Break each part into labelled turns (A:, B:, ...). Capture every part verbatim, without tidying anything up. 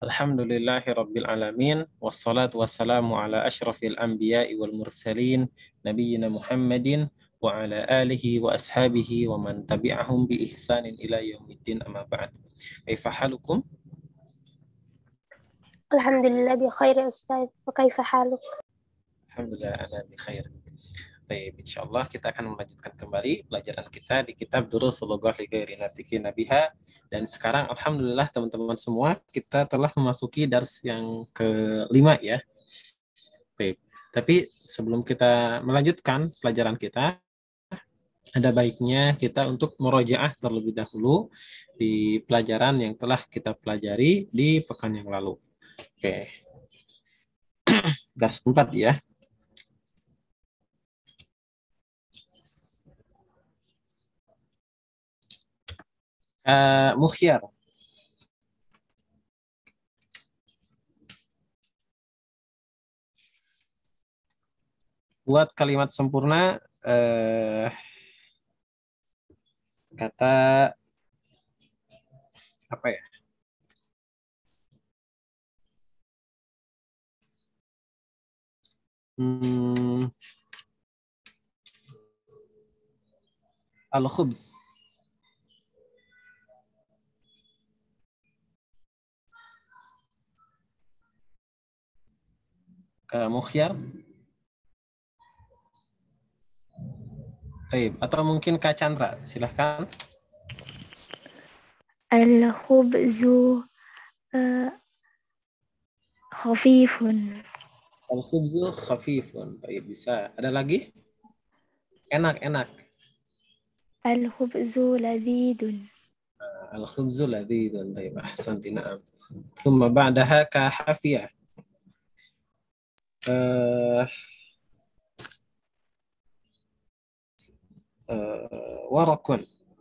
A: Alhamdulillahi Rabbil Alamin. Wassalatu wassalamu ala ashrafil anbiya'i wal mursalin. Nabiyyina Muhammadin wa ala alihi wa ashabihi wa man tabi'ahum bi ihsanin ila yaumiddin amma ba'd. Kaifa halukum?
B: Alhamdulillah bi khair ya Ustaz. Wa kaifa haluk?
A: Alhamdulillah ana bi khair. Baik, insyaallah kita akan melanjutkan kembali pelajaran kita di kitab Durusul Lughah li ghairi natiqina biha. Dan sekarang alhamdulillah teman-teman semua kita telah memasuki dars yang kelima ya. Baik. Tapi sebelum kita melanjutkan pelajaran kita, ada baiknya kita untuk murojaah terlebih dahulu di pelajaran yang telah kita pelajari di pekan yang lalu. Oke. Dars empat ya. Uh, Mukhyar. Buat kalimat sempurna uh, kata apa ya? Hmm, al-khubz. Ke Mukhyar. Baik, atau mungkin Kak Chandra, silahkan.
C: Al-khubzu uh, khafifun.
A: Al-khubzu khafifun. Baik, bisa. Ada lagi? Enak-enak.
C: Al-khubzu ladhidun.
A: Al-khubzu ladhidun. Baik, ahsanti, na'am. Thumma ba'daha ka hafiyah. Uh, uh, warakun.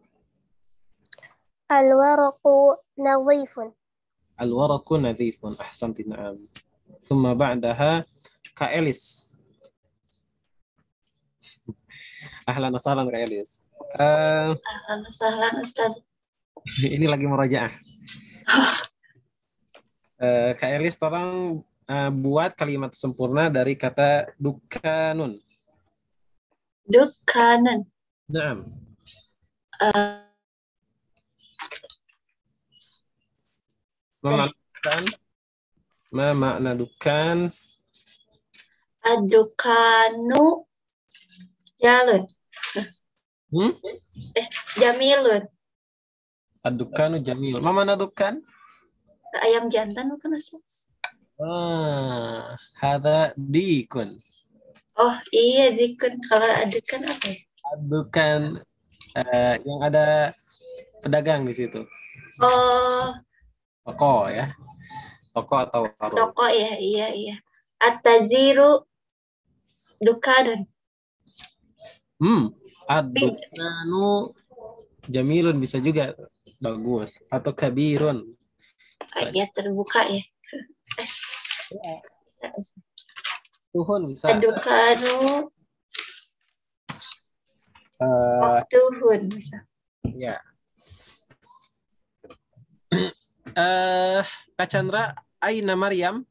B: Al-waraqu nadhifun.
A: Al-waraku nadhifun. Ahsanti, na'am. Thumma ba'daha ka Elis. Ahlan wa sahlan Kak Elis. Uh,
D: Ahlan wa sahlan Ustaz.
A: Ini lagi murajaah. uh, Kak Elis tolong uh, buat kalimat sempurna dari kata dukanun.
D: Dukanun.
A: Naam.
D: Uh,
A: Ma makna dukan? Ma makna dukan?
D: Adukanu jalun.
A: Hmm?
D: Eh, jamilun.
A: Ad-dukanu jamil. Ma makna dukan?
D: Ayam jantan bukan Ustaz?
A: Ah, hadza dikun.
D: Oh iya dikun. Kalau adukan apa ya?
A: Ad-dukan uh, yang ada pedagang di situ.
D: Oh.
A: Toko ya. Toko atau warung.
D: Toko ya, iya iya. At-taziru dukanun.
A: Hmm, ad-dukanu jamilun bisa juga. Bagus. Atau kabirun.
D: Oh, ya terbuka ya.
A: Tuhun bisa.
D: Adukanu
A: Uh,
D: tuhun bisa.
A: ya. uh, Kak Chandra, aina Maryam?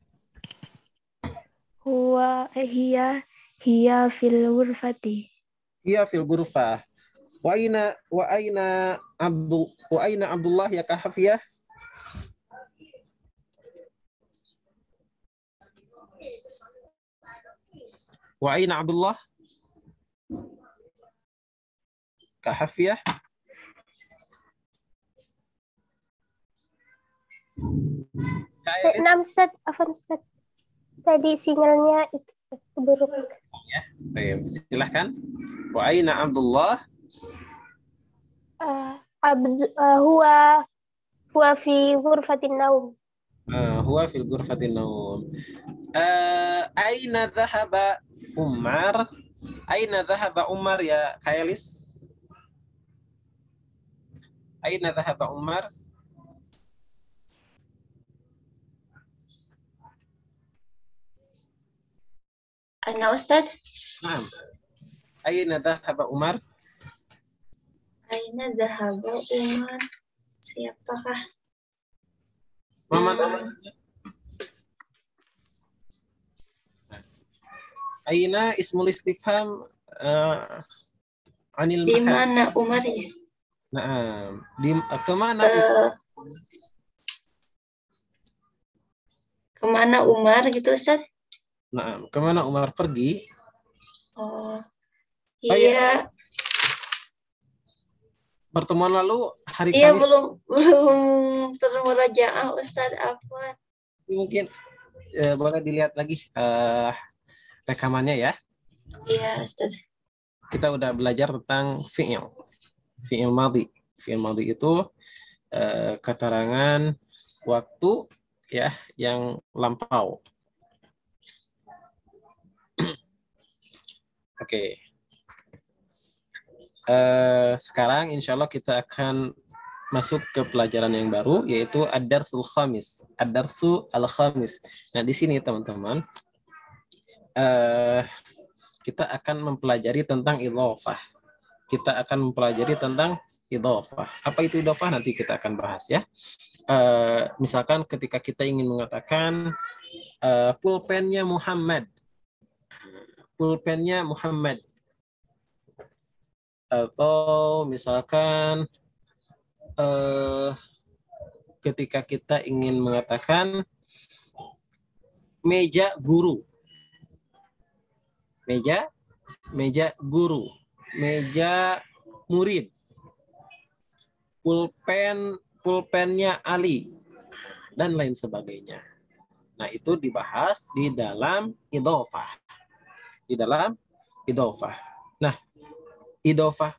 C: Huwa hiya hiya fil ghurfati.
A: Hiya fil ghurfah. Wa aina wa aina Abdul wa aina Abdullah ya Kak Hafiyah? Wa aina Abdullah? Kak Hafiyah?
B: Enam set, Afan set. Tadi sinyalnya itu set buruk.
A: Ya, baik. Silahkan. Wa aina Abdullah?
B: Uh, abd, uh, huwa huwa fi ghurfatin naum.
A: Uh, huwa fil ghurfatin naum. Uh, aina dhahaba Umar? Aina dhahaba Umar ya Khayalis? Aina dhahaba Umar?
D: Ana Ustaz?
A: Naam. Aina dhahaba Umar?
D: Aina dhahaba Umar? Siapakah?
A: Mama
D: Hmm.
A: namanya. Aina ismul istifham uh, anil
D: Di
A: makan.
D: mana Umar ya?
A: Nah, di kemana?
D: Eh, kemana Umar gitu Ustaz?
A: Nah, kemana Umar pergi?
D: Oh,
A: Oh iya,
D: iya,
A: pertemuan lalu hari
D: iya
A: Kamis
D: belum belum termurojaah Ustaz Afwan.
A: mungkin eh, boleh dilihat lagi eh, rekamannya ya.
D: Iya Ustaz.
A: Kita udah belajar tentang fi'il. Fi'il madhi. Fi'il madhi itu eh, keterangan waktu ya yang lampau. Oke. Eh, sekarang insya Allah kita akan masuk ke pelajaran yang baru yaitu ad-darsul khamis. Ad-darsu al-khamis. Nah, di sini teman-teman eh, kita akan mempelajari tentang idhofah. Kita akan mempelajari tentang idhofah. Apa itu idhofah nanti kita akan bahas ya. Eh, misalkan ketika kita ingin mengatakan eh, pulpennya Muhammad. Pulpennya Muhammad. Atau misalkan eh, ketika kita ingin mengatakan meja guru. Meja, meja guru. Meja murid. Pulpen, pulpennya Ali. Dan lain sebagainya. Nah, itu dibahas di dalam idhofah. Di dalam idhofah. Nah, idhofah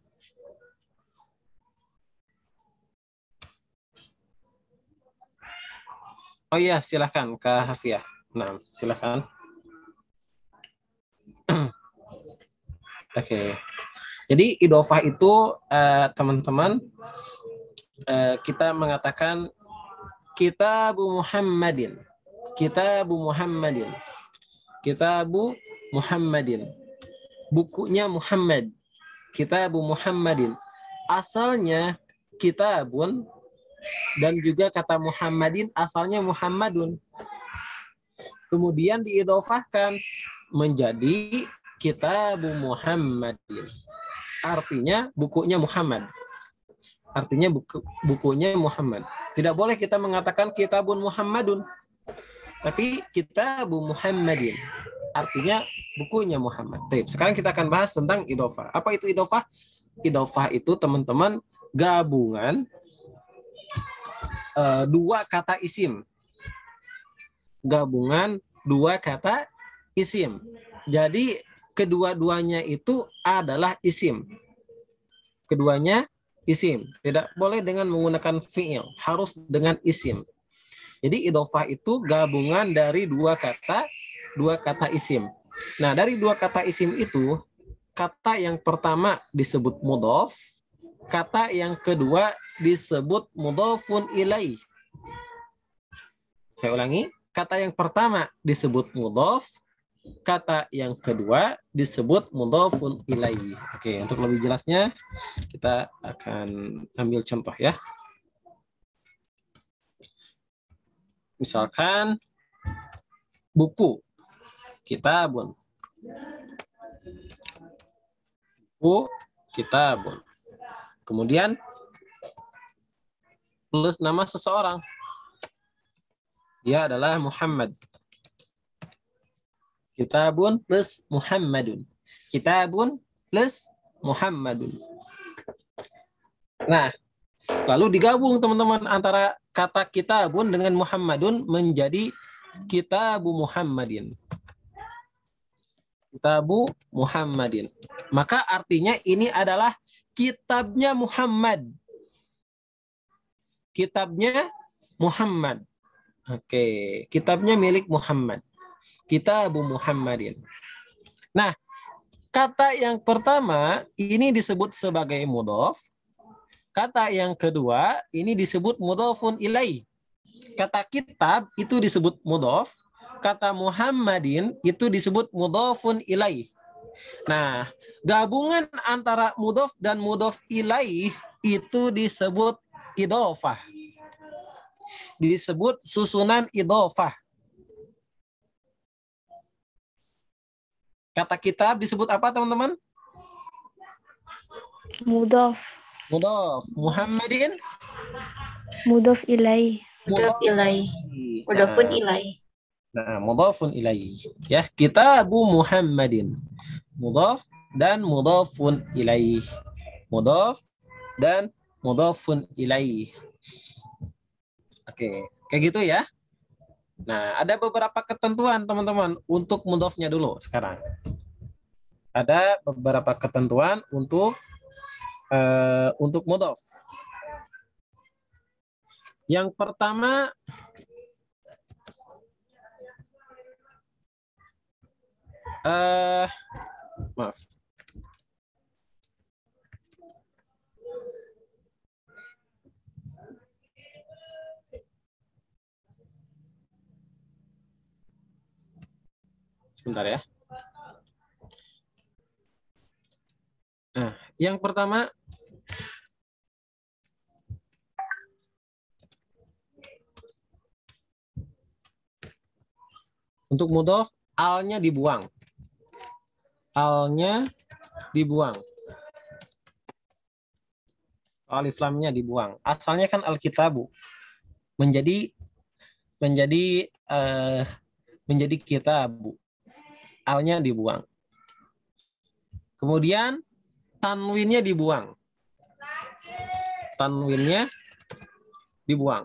A: Oh iya, silahkan Kak Hafiah. Nah, silahkan. Oke. Jadi idhofah itu eh, teman-teman eh, kita mengatakan Kitabu Muhammadin. Kitabu Muhammadin. Kitabu Muhammadin. Bukunya Muhammad. Kitabu Muhammadin. Asalnya kitabun dan juga kata Muhammadin asalnya Muhammadun. Kemudian diidhofahkan menjadi Kitabu Muhammadin. Artinya bukunya Muhammad. Artinya buku, bukunya Muhammad. Tidak boleh kita mengatakan Kitabun Muhammadun. Tapi Kitabu Muhammadin. Artinya bukunya Muhammad. Sekarang kita akan bahas tentang idhofah. Apa itu idhofah? Idhofah itu teman-teman gabungan uh, dua kata isim. Gabungan dua kata isim. Jadi kedua-duanya itu adalah isim. Keduanya isim. Tidak boleh dengan menggunakan fi'il. Harus dengan isim. Jadi idhofah itu gabungan dari dua kata, dua kata isim. Nah, dari dua kata isim itu, kata yang pertama disebut mudhof, kata yang kedua disebut mudhofun ilaih. Saya ulangi, kata yang pertama disebut mudhof, kata yang kedua disebut mudhofun ilaih. Oke, untuk lebih jelasnya kita akan ambil contoh ya. Misalkan buku, kitabun. Buku, kitabun. Kemudian plus nama seseorang. Dia adalah Muhammad. Kitabun plus Muhammadun. Kitabun plus Muhammadun. Nah, lalu digabung teman-teman antara kata kitabun dengan Muhammadun menjadi Kitabu Muhammadin. Kitabu Muhammadin. Maka artinya ini adalah kitabnya Muhammad. Kitabnya Muhammad. Oke, kitabnya milik Muhammad. Kitabu Muhammadin. Nah, kata yang pertama ini disebut sebagai mudhof. Kata yang kedua ini disebut mudhofun ilaih. Kata kitab itu disebut mudhof. Kata Muhammadin itu disebut mudhofun ilaih. Nah, gabungan antara mudhof dan mudhof ilaih itu disebut idhofah. disebut susunan idhofah. Kata kitab disebut apa, teman-teman?
C: Mudhof.
A: Mudhof. Muhammadin
C: Mudhof ilaih.
D: Mudhof ilaih. Mudhofun ilaih.
A: Nah, mudhofun ilaih. Ya, kitabu Muhammadin. Mudhof dan mudhofun ilaih. Mudhof dan mudhofun ilaih. Oke, kayak gitu ya. Nah, ada beberapa ketentuan teman-teman untuk mudhofnya dulu sekarang. Ada beberapa ketentuan untuk uh, untuk mudhof. Yang pertama, uh, maaf. Sebentar ya. Nah, yang pertama untuk mudhof alnya dibuang. Alnya dibuang. Alif lamnya dibuang. Asalnya kan al-kitabu. Menjadi menjadi uh, menjadi kitabu. Alnya dibuang. Kemudian tanwinnya dibuang. Tanwinnya dibuang.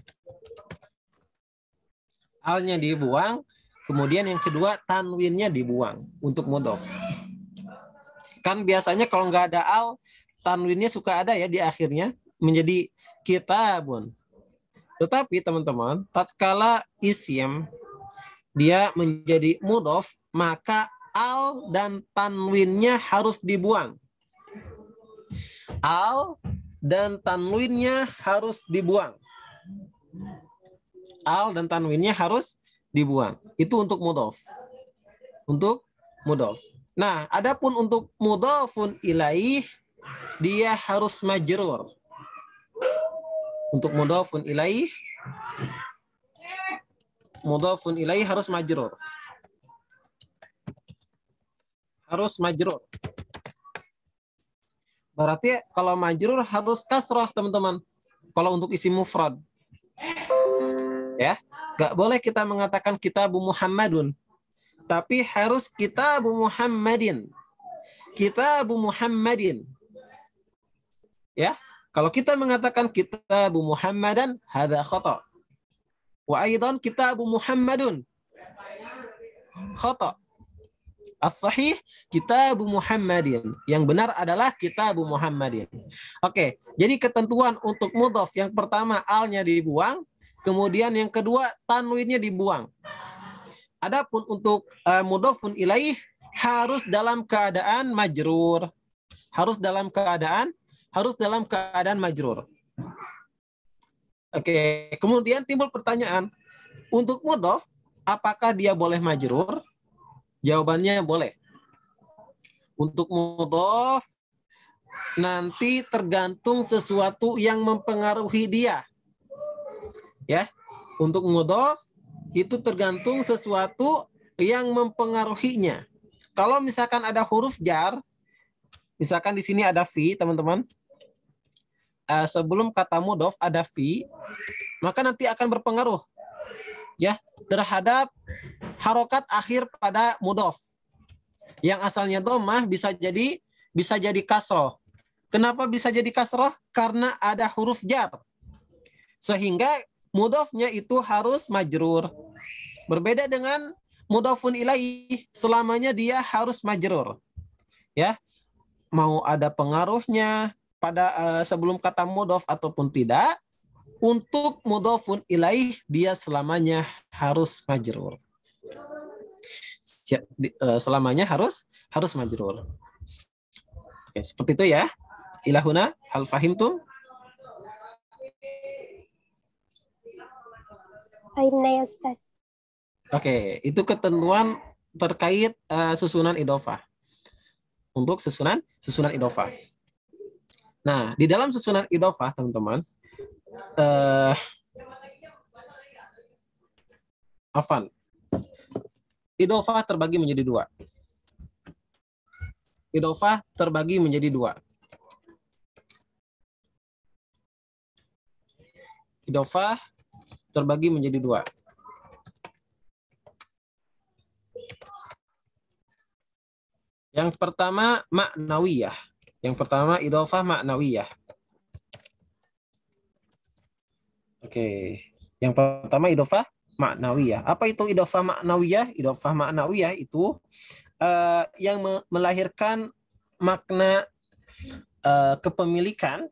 A: Alnya dibuang. Kemudian yang kedua tanwinnya dibuang untuk mudhof. Kan biasanya kalau nggak ada al, tanwinnya suka ada ya di akhirnya menjadi kitabun. Tetapi teman-teman, tatkala isim dia menjadi mudhof, maka al dan tanwinnya harus dibuang. Al dan tanwinnya harus dibuang. Al dan tanwinnya harus dibuang. Itu untuk mudhof. Untuk mudhof. Nah, adapun untuk mudhofun ilaih, dia harus majrur. Untuk mudhofun ilaih, mudhofun ilaih harus majrur. Harus majrur. Berarti kalau majrur harus kasrah, teman-teman. Kalau untuk isim mufrad. Ya, nggak boleh kita mengatakan kitabu Muhammadun. Tapi harus kitabu Muhammadin. Kitabu Muhammadin. Ya, kalau kita mengatakan kitabu Muhammadan, hadza khata'. Wa aidan kitabu Muhammadun. Khata'. As-sahih kitabu Muhammadin. Yang benar adalah kitabu Muhammadin. Oke, jadi ketentuan untuk mudhof yang pertama alnya dibuang, kemudian yang kedua tanwinnya dibuang. Adapun untuk uh, mudhofun ilaih harus dalam keadaan majrur. Harus dalam keadaan harus dalam keadaan majrur. Oke, kemudian timbul pertanyaan, untuk mudhof apakah dia boleh majrur? Jawabannya boleh. Untuk mudhof nanti tergantung sesuatu yang mempengaruhi dia. Ya. Untuk mudhof itu tergantung sesuatu yang mempengaruhinya. Kalau misalkan ada huruf jar, misalkan di sini ada fi, teman-teman. Uh, sebelum kata mudhof ada fi, maka nanti akan berpengaruh ya terhadap harokat akhir pada mudhof. Yang asalnya dhammah bisa jadi bisa jadi kasroh. Kenapa bisa jadi kasroh? Karena ada huruf jar. Sehingga mudhofnya itu harus majrur. Berbeda dengan mudhofun ilaih, selamanya dia harus majrur. Ya. Mau ada pengaruhnya pada uh, sebelum kata mudhof ataupun tidak, untuk mudhofun ilaih dia selamanya harus majrur. Selamanya harus harus majrur. Oke, seperti itu ya. Ilahuna, hal fahimtum?
B: Fahimna ya Ustaz.
A: Oke, itu ketentuan terkait uh, susunan idhofah. Untuk susunan susunan idhofah. Nah, di dalam susunan idhofah, teman-teman, uh, Afan. Idofah terbagi menjadi dua. Idofah terbagi menjadi dua. Idofah terbagi menjadi dua. Yang pertama maknawiyah. Yang pertama idofah maknawiyah. Oke. Yang pertama idofah maknawiyah. Apa itu idofah maknawiyah? Idofah maknawiyah itu uh, yang me melahirkan makna uh, kepemilikan,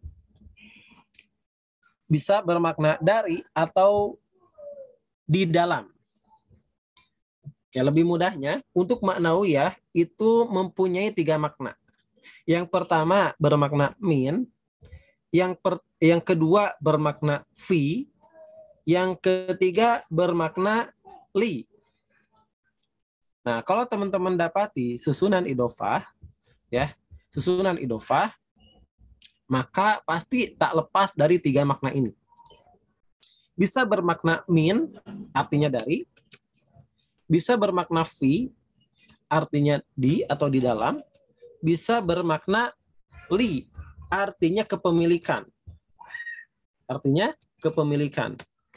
A: bisa bermakna dari atau di dalam. Ya, lebih mudahnya, untuk maknawiyah itu mempunyai tiga makna. Yang pertama bermakna min, yang per, yang kedua bermakna fi, yang ketiga bermakna li. Nah, kalau teman-teman dapati susunan idofah, ya, susunan idofah, maka pasti tak lepas dari tiga makna ini. Bisa bermakna min, artinya dari. Bisa bermakna fi, artinya di atau di dalam. Bisa bermakna li, artinya kepemilikan. Artinya kepemilikan.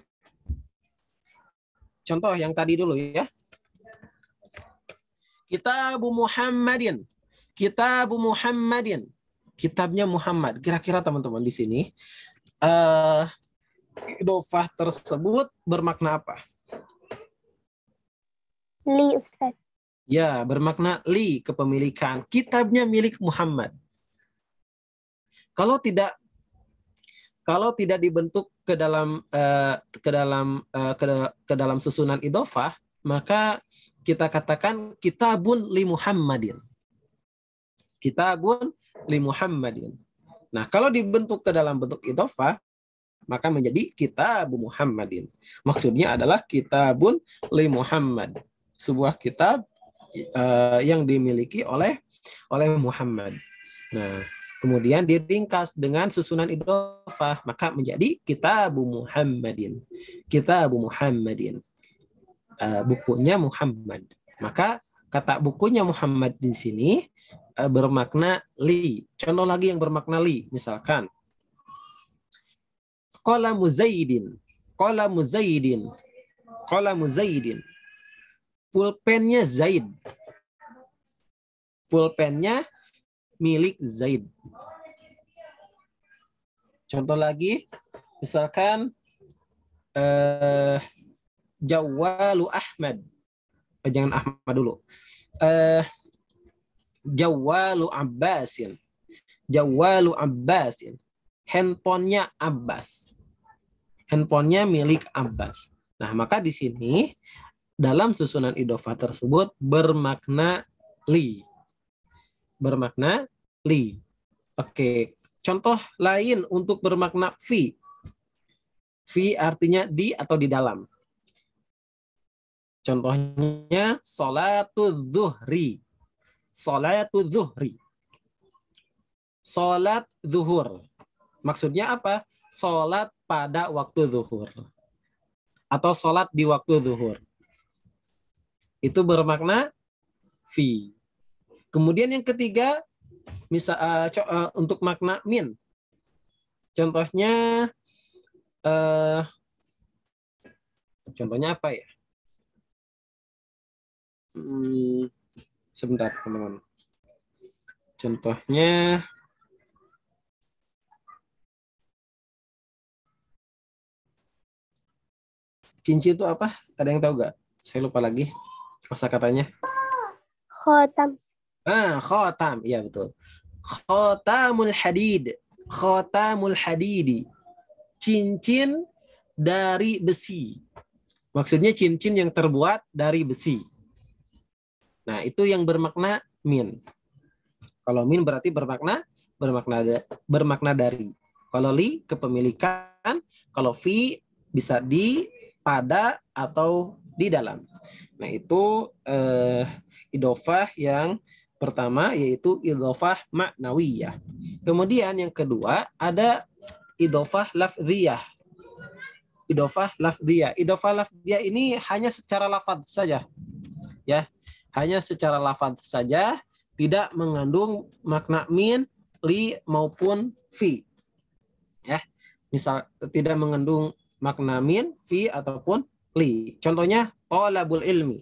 A: Contoh yang tadi dulu ya. Kitabu Muhammadin. Kitabu Muhammadin. Kitabnya Muhammad. Kira-kira teman-teman di sini uh, idofah tersebut bermakna apa?
B: Li, Ustaz.
A: Ya, bermakna li, kepemilikan. Kitabnya milik Muhammad. Kalau tidak kalau tidak dibentuk ke dalam uh, ke dalam uh, ke, ke dalam susunan idofah, maka kita katakan kitabun li Muhammadin. Kitabun li Muhammadin. Nah, kalau dibentuk ke dalam bentuk idofah, maka menjadi kitabu Muhammadin. Maksudnya adalah kitabun li Muhammad. Sebuah kitab uh, yang dimiliki oleh oleh Muhammad. Nah, kemudian diringkas dengan susunan idofah, maka menjadi kitabu Muhammadin. Kitabu Muhammadin. Uh, bukunya Muhammad. Maka kata bukunya Muhammad di sini uh, bermakna li. Contoh lagi yang bermakna li, misalkan qalamu Zaidin, qalamu Zaidin, qalamu Zaidin. Pulpennya Zaid. Pulpennya milik Zaid. Contoh lagi, misalkan uh, Jawalu Ahmad. Eh, jangan Ahmad dulu. Uh, Jawalu Abbasin. Jawalu Abbasin. Handphonenya Abbas. Handphonenya milik Abbas. Nah, maka di sini dalam susunan idofah tersebut bermakna li. Bermakna li. Oke. Contoh lain untuk bermakna fi. Fi artinya di atau di dalam. Contohnya sholatu zuhri. Sholatu zuhri. Sholat zuhur. Maksudnya apa? Sholat pada waktu zuhur. Atau sholat di waktu zuhur. Itu bermakna fi. Kemudian yang ketiga, misal uh, uh, untuk makna min. Contohnya, uh, contohnya apa ya? Hmm, sebentar, teman-teman. Contohnya, cincin itu apa? Ada yang tahu nggak? Saya lupa lagi kosakatanya.
B: Khotam.
A: Ah, khotam. Iya, betul. Khotamul hadid. Khotamul hadidi. Cincin dari besi. Maksudnya cincin yang terbuat dari besi. Nah, itu yang bermakna min. Kalau min berarti bermakna bermakna bermakna dari. Kalau li kepemilikan, kalau fi bisa di, pada, atau di dalam. Nah, itu eh, idofah yang pertama, yaitu idofah maknawiyah. Kemudian yang kedua ada idofah lafziyah. idofah lafdiyah. Idofah lafdiyah ini hanya secara lafaz saja. Ya, hanya secara lafaz saja, tidak mengandung makna min, li maupun fi. Ya, misal tidak mengandung makna min, fi ataupun li. Contohnya talabul ilmi.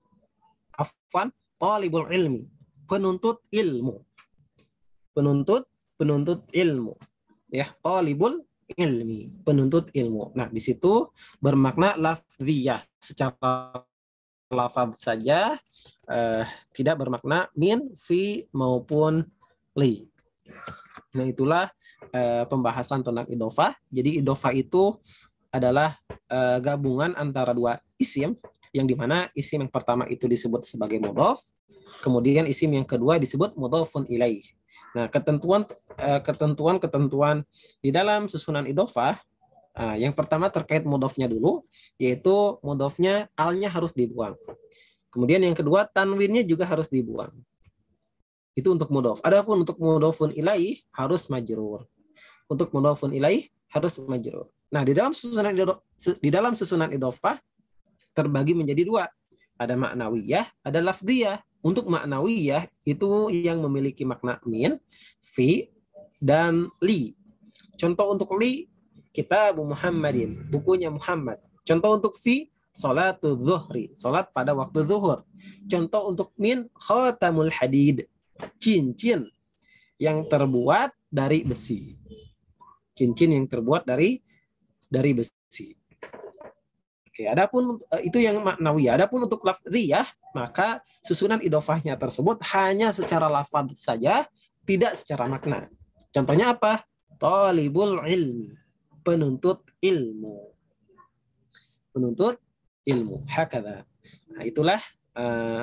A: Afwan, talibul ilmi, penuntut ilmu. Penuntut penuntut ilmu. Ya, talibul ilmi, penuntut ilmu. Nah, di situ bermakna lafziyah, secara lafaz saja, eh, tidak bermakna min, fi maupun li. Nah, itulah eh, pembahasan tentang idofah. Jadi idofah itu adalah eh, gabungan antara dua isim, yang dimana isim yang pertama itu disebut sebagai mudhof, kemudian isim yang kedua disebut mudhofun ilaih. Nah, ketentuan eh, ketentuan-ketentuan di dalam susunan idofah, nah, yang pertama terkait mudhofnya dulu, yaitu mudhofnya alnya harus dibuang. Kemudian yang kedua tanwinnya juga harus dibuang. Itu untuk mudhof. Adapun untuk mudhofun ilaih harus majrur. Untuk mudhofun ilaih harus majrur. Nah, di dalam susunan di dalam susunan idofah terbagi menjadi dua. Ada ma'nawiyah, ada lafdiyah. Untuk ma'nawiyah itu yang memiliki makna min, fi, dan li. Contoh untuk li, Kitab Muhammadin, bukunya Muhammad. Contoh untuk fi, salatul zuhri, salat pada waktu zuhur. Contoh untuk min, khatamul hadid, cincin yang terbuat dari besi. Cincin yang terbuat dari dari besi. Oke, adapun itu yang maknawiyah. Adapun untuk lafziyah, maka susunan idofahnya tersebut hanya secara lafaz saja, tidak secara makna. Contohnya apa? Talibul ilmi, penuntut ilmu. Penuntut ilmu. Hakadha. Nah, itulah uh,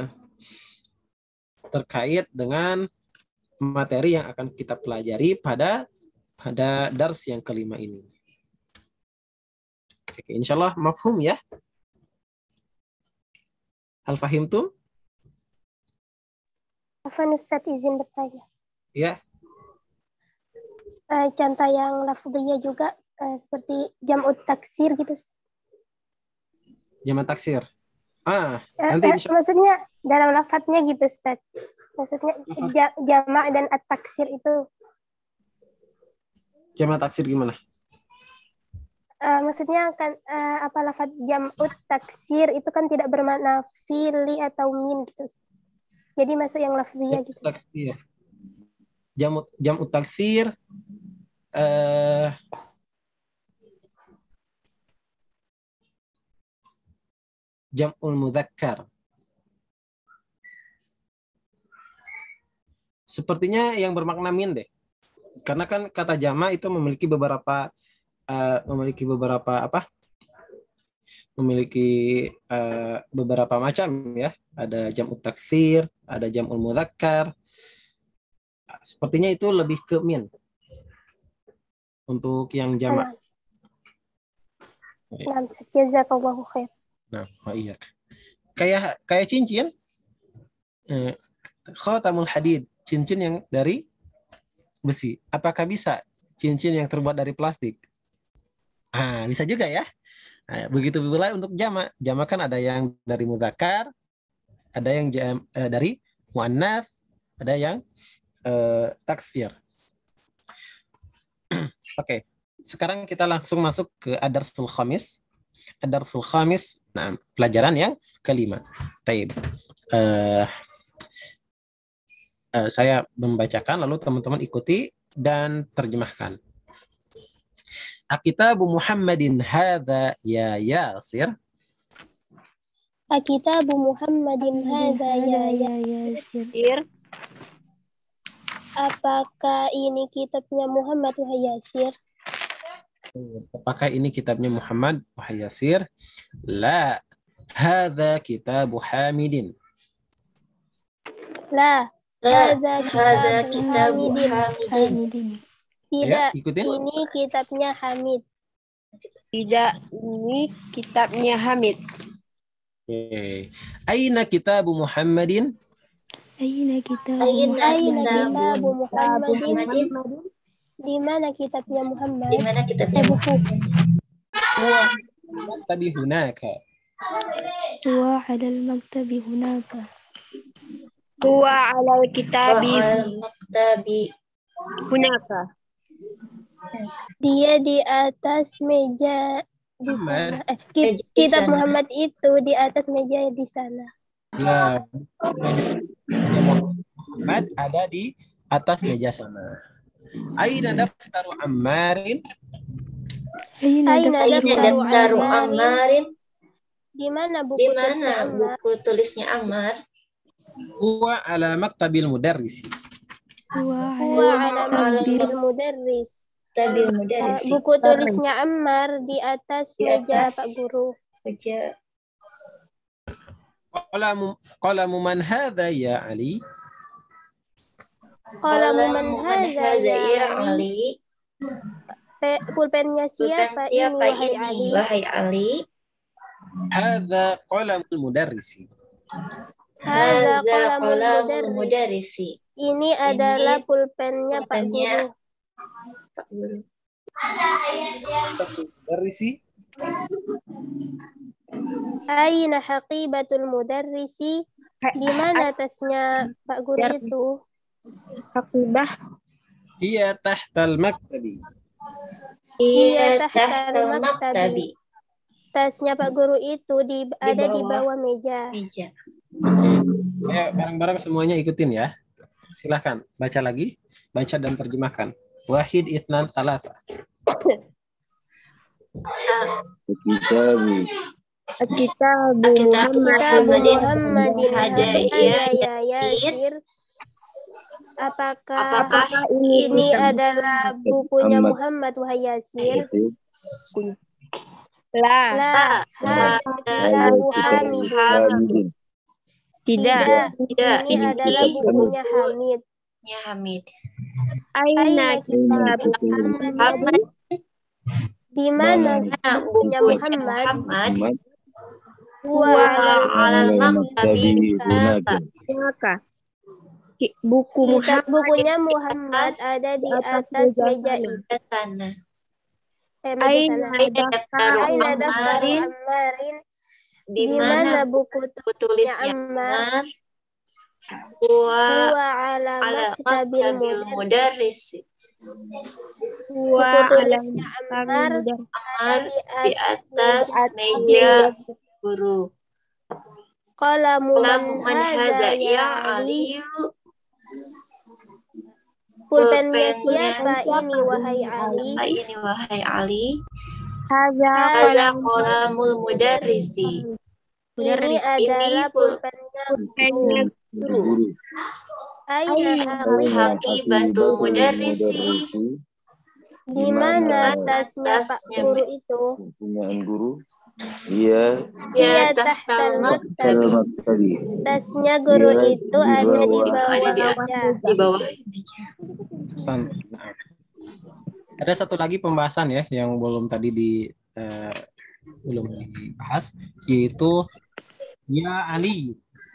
A: terkait dengan materi yang akan kita pelajari pada pada dars yang kelima ini. Oke, insyaallah mafhum ya. Hal fahimtum?
B: Afan Ustaz izin bertanya.
A: Ya.
B: Uh, contoh yang lafziyah juga uh, seperti jam'ut taksir gitu.
A: Jamak taksir. Ah,
B: Uh,
A: nanti
B: uh,
A: insya-
B: maksudnya dalam lafadznya gitu Ustaz. Maksudnya ja, jamak dan at-taksir itu.
A: jamak taksir gimana?
B: Uh, maksudnya kan uh, apa lafaz jam'ut taksir itu kan tidak bermakna fili atau min gitu. Jadi masuk yang lafziyah gitu.
A: Taksir. Jamut jamut taksir eh jamul mudzakkar. Sepertinya yang bermakna min deh. Karena kan kata jama itu memiliki beberapa uh, memiliki beberapa apa? Memiliki uh, beberapa macam ya. Ada jam'ut taksir, ada jam'ul mudzakkar. Sepertinya itu lebih ke min. Untuk yang jama'.
B: Nah, jazakallahu khair.
A: Nah, oh iya. Kayak kayak cincin. Eh, khatamul hadid, cincin yang dari besi. Apakah bisa cincin yang terbuat dari plastik? Ah, bisa juga ya. Nah, begitu pula untuk jama. Jama kan ada yang dari mudzakkar, ada yang jam, eh, dari muannats, ada yang eh, taksir. Oke, okay. Sekarang kita langsung masuk ke ad-darsul khamis. Ad-darsul khamis, nah, pelajaran yang kelima. Taib. Uh, uh, saya membacakan, lalu teman-teman ikuti dan terjemahkan. Akitabu Muhammadin hadza ya Yasir.
B: Akitabu Muhammadin hadza ya Yasir. Apakah ini kitabnya Muhammad wahai Yasir?
A: Apakah ini kitabnya Muhammad wahai Yasir? La, hadza kitabu Hamidin.
B: La, hadza kitabu Hamidin. Tidak,
A: Ayo, ikutin.
B: Ini kitabnya Hamid.
C: Tidak, ini kitabnya Hamid.
A: Okay. Aina kitabu Muhammadin?
C: Aina kitabu
B: Aina kitabu
D: Muhammadin?
B: Muhammadin? Di mana kitabnya Muhammad?
D: Di mana kitabnya
B: Eh, buku.
D: Muhammad?
A: Huwa maktabi hunaka.
C: Huwa 'alal maktabi hunaka.
E: Huwa 'alal kitabi
D: Wa'al maktabi
E: hunaka.
B: Dia di atas meja di
A: Muhammad.
B: sana. Eh, ki-
D: Meja di
B: kitab
D: sana.
B: Muhammad itu di atas meja di sana.
A: Ya, Muhammad ada di atas meja sana. Aina daftaru Ammarin?
C: Aina
B: Aina
D: Aina
B: daftaru
D: daftaru
B: Ammarin?
D: Ammarin?
B: Di mana buku
D: Di
B: tulisnya
D: mana
B: Ammar?
D: buku tulisnya Ammar?
A: Huwa ala maktabil mudarrisi.
C: huwa
B: Huwa
C: 'alal
B: ala
C: maktabi
B: maktabil mudarris.
D: Tabil
B: Uh,
D: mudarrisi.
B: buku tulisnya Ammar di atas
D: Di
B: meja
D: atas
B: Pak Guru.
D: meja.
A: Qalamu qalamu man hadha ya Ali?
B: Qalamu man
D: Qalamu
B: hadza ya Ali?
D: Ali?
B: Pe- Pulpennya
D: Pulpen
B: siapa,
D: siapa
B: ini wahai
D: ini?
B: Ali?
D: Wahai Ali.
A: Hadha qalamul mudarrisi.
B: Hadza
D: Hadza
B: qalamul
D: qalamul
B: mudarris.
D: mudarrisi.
B: Ini adalah pulpennya Pak
D: pulpennya
B: Guru.
D: Pak Guru.
A: Mudarrisi.
B: Aina haqibatul mudarrisi? Di mana tasnya Pak Guru itu?
E: Haqibah
A: Hiya tahtal maktabi.
B: Iya,
D: Iya
B: tahtal
D: tahtal
B: maktabi.
D: maktabi.
B: Tasnya Pak Guru itu di, ada di
D: bawah.
B: bawah meja.
D: Meja.
A: Oke. Ayo bareng-bareng semuanya ikutin ya. Silahkan baca lagi, baca dan terjemahkan. Wahid itsnan thalatha.
F: Kitabu
E: Kitabu
D: Kitabu
E: Muhammad
B: Kitabu
D: Muhammadin
B: Muhammadin
D: Hadaya
B: Hadaya Yasir. Apakah
D: Apakah
B: ini
D: ini
B: adalah bukunya
F: Muhammad.
B: Muhammad wahai Yasir?
F: itu
E: La
B: La,
D: La,
B: kitabu
F: Kitab
B: Hamidun.
F: Hamidun.
E: tidak
D: Tidak,
B: Ini adalah
D: ini
B: bukunya Hamid.
D: Ya Hamid.
E: Aina
B: Aina
E: kitabu
B: Muhammad.
D: Muhammad
B: Di mana
D: mana
B: bukunya
D: bukunya
B: Muhammad?
D: Muhammad?
F: Muhammad
B: Huwa
D: Wa
B: alal
D: alal
B: maktabi
D: maktabi
B: hunaka.
D: hunaka.
E: hunaka. Ki- Buku
B: Kitab
E: Muhammad
B: bukunya Muhammad
D: atas-
B: ada di
E: atas
B: atas
E: meja
B: meja
E: sana.
B: itu.
D: Ke sana.
B: Eh, meja
E: Aina
B: sana.
D: Aina
E: daftaru
D: daftaru
B: Aina daftaru
D: Ammarin?
B: Ammarin?
D: Di
B: Di
D: mana
B: mana buku
D: buku tulisnya
B: Ammar?
D: Ammar? Wa
B: Huwa ala
D: ala
B: maktabil
D: maktabil
B: mudarris.
D: mudarrisi.
E: Huwa
B: Buku
E: ala
B: tulisnya Ammar
E: mudarris.
D: Ammar
B: ada
D: di atas
B: meja
D: meja guru.
B: Qalamu man
D: Qalamu man
B: hadza
D: hadza
B: ya
D: ya
B: Ali?
D: Ali?
B: Pulpennya
D: Pulpennya
B: siapa
E: siapa
B: ini wahai Ali?
D: Apa ini wahai Ali?
E: Hadza
B: Hadza
D: Hadza
E: qalam
D: qalamul mudarrisi.
B: Ini
E: mudarris.
B: adalah
D: Ini pul-
B: pulpennya
E: Pulpennya
F: Guru. Guru.
B: Aina
E: Aina
B: haqibat.
D: Haqibatul mudarrisi.
B: Di mana
F: Dimana
B: tasnya Pak
D: tasnya
B: Guru itu?
F: punyaan guru? Iya.
B: Iya,
D: Ya
B: tahtal
D: tahtal
B: maktabi.
F: Selamat tadi.
B: Tasnya guru
F: Iya,
B: itu
F: di
B: ada di
F: bawah.
B: bawah
D: Ada di
B: meja.
D: di bawah meja.
A: San- nah. Ada satu lagi pembahasan ya yang belum tadi di eh, belum dibahas, yaitu ya Ali.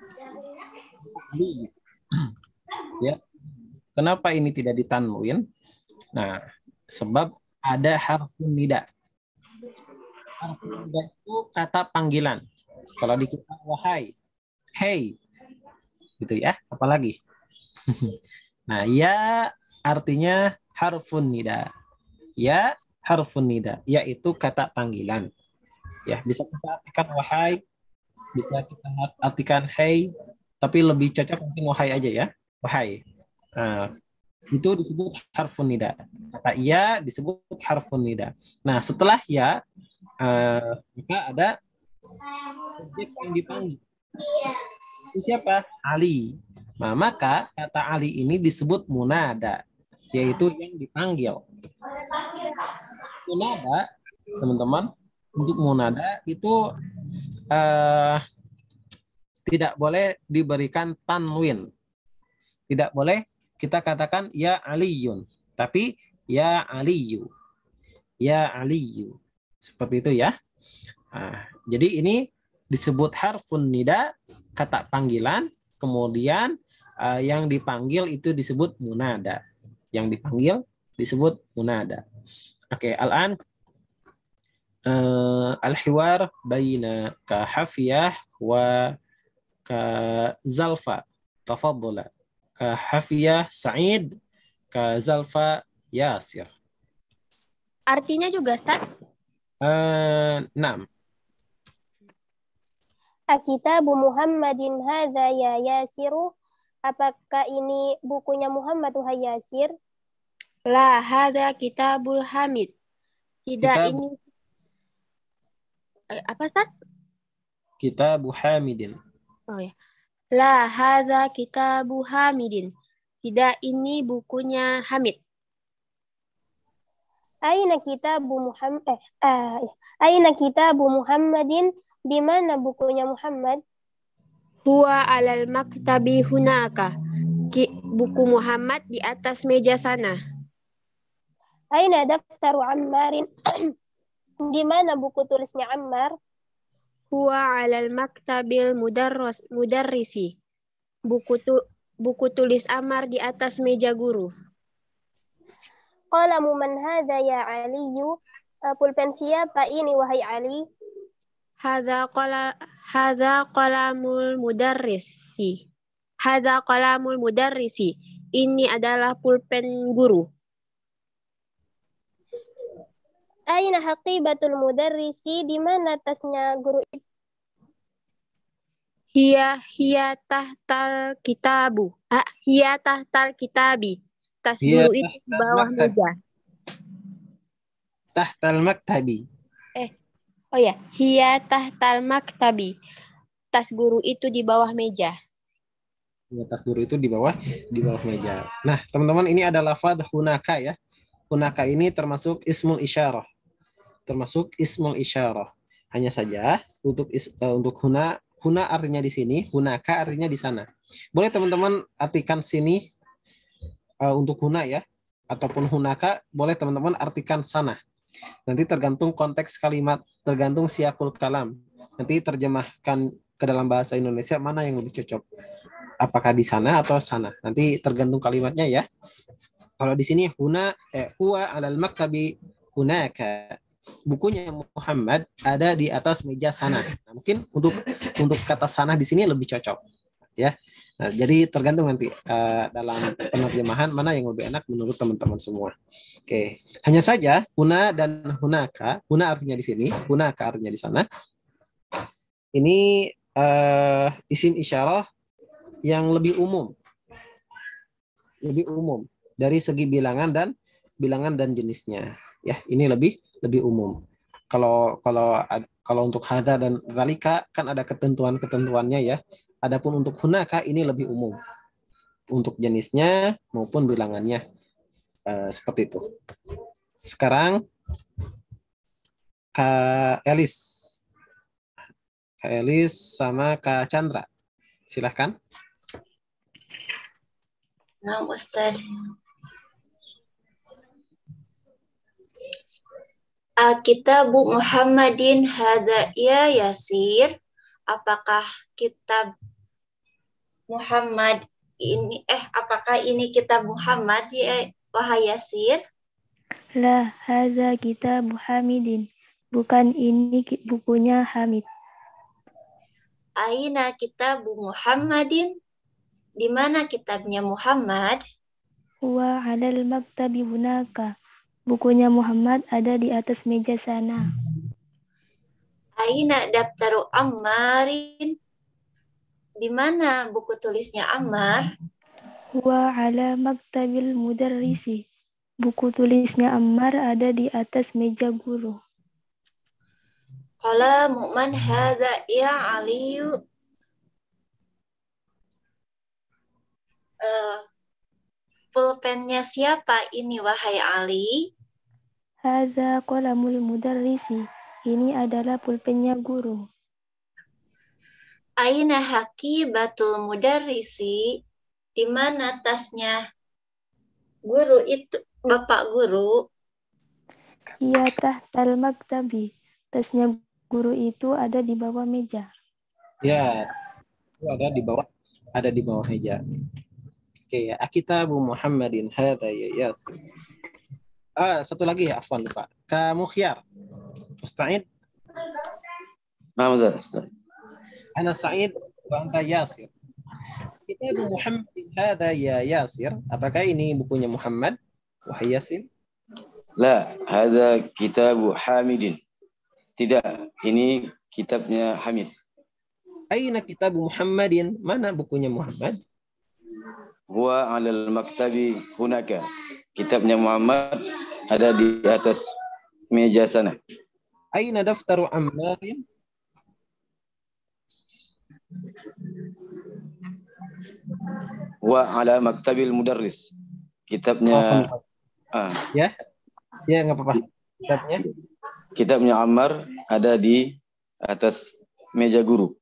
A: Ali. Ya. Kenapa ini tidak ditanwin? Nah, sebab ada harfun nida. Harfun nida itu kata panggilan. Kalau di kita wahai, hey, gitu ya. Apalagi? Nah, ya artinya harfun nida. Ya harfun nida, yaitu kata panggilan. Ya, bisa kita artikan wahai, bisa kita artikan hey, tapi lebih cocok mungkin wahai aja ya. Wahai. Nah, itu disebut harfun nida. Kata ya disebut harfun nida. Nah, setelah ya uh, maka ada objek yang dipanggil. Itu siapa? Ali. Nah, maka kata Ali ini disebut munada, yaitu yang dipanggil. Munada, teman-teman, untuk munada itu uh, tidak boleh diberikan tanwin. Tidak boleh kita katakan ya Aliyun, tapi ya Aliyu. Ya Aliyu. Seperti itu ya. Nah, jadi ini disebut harfun nida, kata panggilan, kemudian uh, yang dipanggil itu disebut munada. Yang dipanggil disebut munada. Oke, al-an uh, al-hiwar baina ka Hafiyah wa ka Zalfa. Tafadhala. Ka Hafiyah Sa'id, ka Zalfa Yasir.
E: Artinya juga, Ustaz?
A: Uh, Naam.
B: Akitabu Muhammadin hadza ya Yasiru. Apakah ini bukunya Muhammad wahai Yasir?
E: La hadza kitabul Hamid. Tidak
A: Kitab.
E: ini eh, apa, Ustaz?
A: Kitabu Hamidin.
E: Oh ya. La hadza kitabu Hamidin. Tidak ini bukunya Hamid.
B: Aina kitabu Muhammad eh, uh, Aina kitabu Muhammadin? Di mana bukunya Muhammad?
E: Huwa alal maktabi hunaka. Ki, buku Muhammad di atas meja sana.
B: Aina daftaru Ammarin? Di mana buku tulisnya Ammar?
E: Huwa alal maktabil mudarros, mudarrisi. Buku tu, buku tulis Ammar di atas meja guru.
B: Qalamu man hadza ya Aliyu? Uh, pulpen siapa ini wahai Ali?
E: Hadza qala hadza qalamul mudarrisi. Hadza qalamul mudarrisi. Ini adalah pulpen guru.
B: Aina haqibatul mudarrisi? Di mana tasnya guru itu?
E: Hiya hiya tahtal kitabu. Ah, hiya tahtal kitabi. Tas
A: Hiya
E: guru itu di bawah
A: maktab.
E: meja.
A: Tahtal maktabi.
E: Eh, oh ya, hiya tahtal maktabi. Tas guru itu di bawah meja.
A: Ya, tas guru itu di bawah di bawah meja. Nah, teman-teman, ini ada lafaz hunaka ya. Hunaka ini termasuk ismul isyarah. Termasuk ismul isyarah. Hanya saja untuk is, uh, untuk huna huna artinya di sini, hunaka artinya di sana. Boleh teman-teman artikan sini uh, untuk huna ya, ataupun hunaka boleh teman-teman artikan sana. Nanti tergantung konteks kalimat, tergantung siakul kalam. Nanti terjemahkan ke dalam bahasa Indonesia mana yang lebih cocok. Apakah di sana atau sana? Nanti tergantung kalimatnya ya. Kalau di sini huna eh, huwa alal maktabi hunaka. Bukunya Muhammad ada di atas meja sana. Nah, mungkin untuk untuk kata sana di sini lebih cocok ya. Nah, jadi tergantung nanti uh, dalam penerjemahan mana yang lebih enak menurut teman-teman semua. Oke, hanya saja huna dan hunaka, huna artinya di sini, hunaka artinya di sana. Ini uh, isim isyarah yang lebih umum, lebih umum dari segi bilangan dan bilangan dan jenisnya. Ya, ini lebih lebih umum. Kalau kalau kalau untuk hadza dan zalika kan ada ketentuan-ketentuannya ya. Adapun untuk hunaka ini lebih umum untuk jenisnya maupun bilangannya uh, seperti itu. Sekarang Kak Elis, Kak Elis sama Kak Chandra, silahkan.
D: Nah, Ustaz. Kitabu Muhammadin hadza ya Yasir. Apakah kitab Muhammad ini eh apakah ini kitab Muhammad ya wahai Yasir?
C: La hadza kitabu Hamidin. Bukan ini bukunya Hamid.
D: Aina kitabu Muhammadin? Di mana kitabnya Muhammad?
C: Huwa 'alal maktabi hunaka. Bukunya Muhammad ada di atas meja sana.
D: Aina daftaru Ammarin? Di mana buku tulisnya Ammar?
C: Huwa 'ala maktabil mudarrisi. Buku tulisnya Ammar ada di atas meja guru.
D: Qalamu man hadza ya Aliyu? Uh, pulpennya siapa ini wahai Ali?
C: Hadza qalamul mudarrisi. Ini adalah pulpennya guru.
D: Aina haqibatul mudarrisi? Di mana tasnya guru itu, Bapak guru?
C: Iya tahtal maktabi. Tasnya guru itu ada di bawah meja.
A: Ya, itu ada di bawah ada di bawah meja. Oke, ya. Kitabu Muhammadin hadza ya Yasir. Ah, satu lagi ya, afwan lupa. Kak Mukhyar. Musta'id?
F: Nah, Ustaz.
A: Ana Sa'id wa anta Yasir. Kitab Muhammad hadha ya Yasir. Apakah ini bukunya Muhammad? Wahai Yasir?
F: La, hadha kitabu Hamidin. Tidak, ini kitabnya Hamid.
A: Aina kitab Muhammadin? Mana bukunya Muhammad?
F: Huwa 'alal maktabi hunaka. Kitabnya Muhammad ada di atas meja sana.
A: Aina daftaru Ammarin?
F: Huwa 'ala maktabil mudarris. Kitabnya ah,
A: ya. Ya, enggak apa-apa. Kitabnya
F: kitabnya Ammar ada di atas meja guru.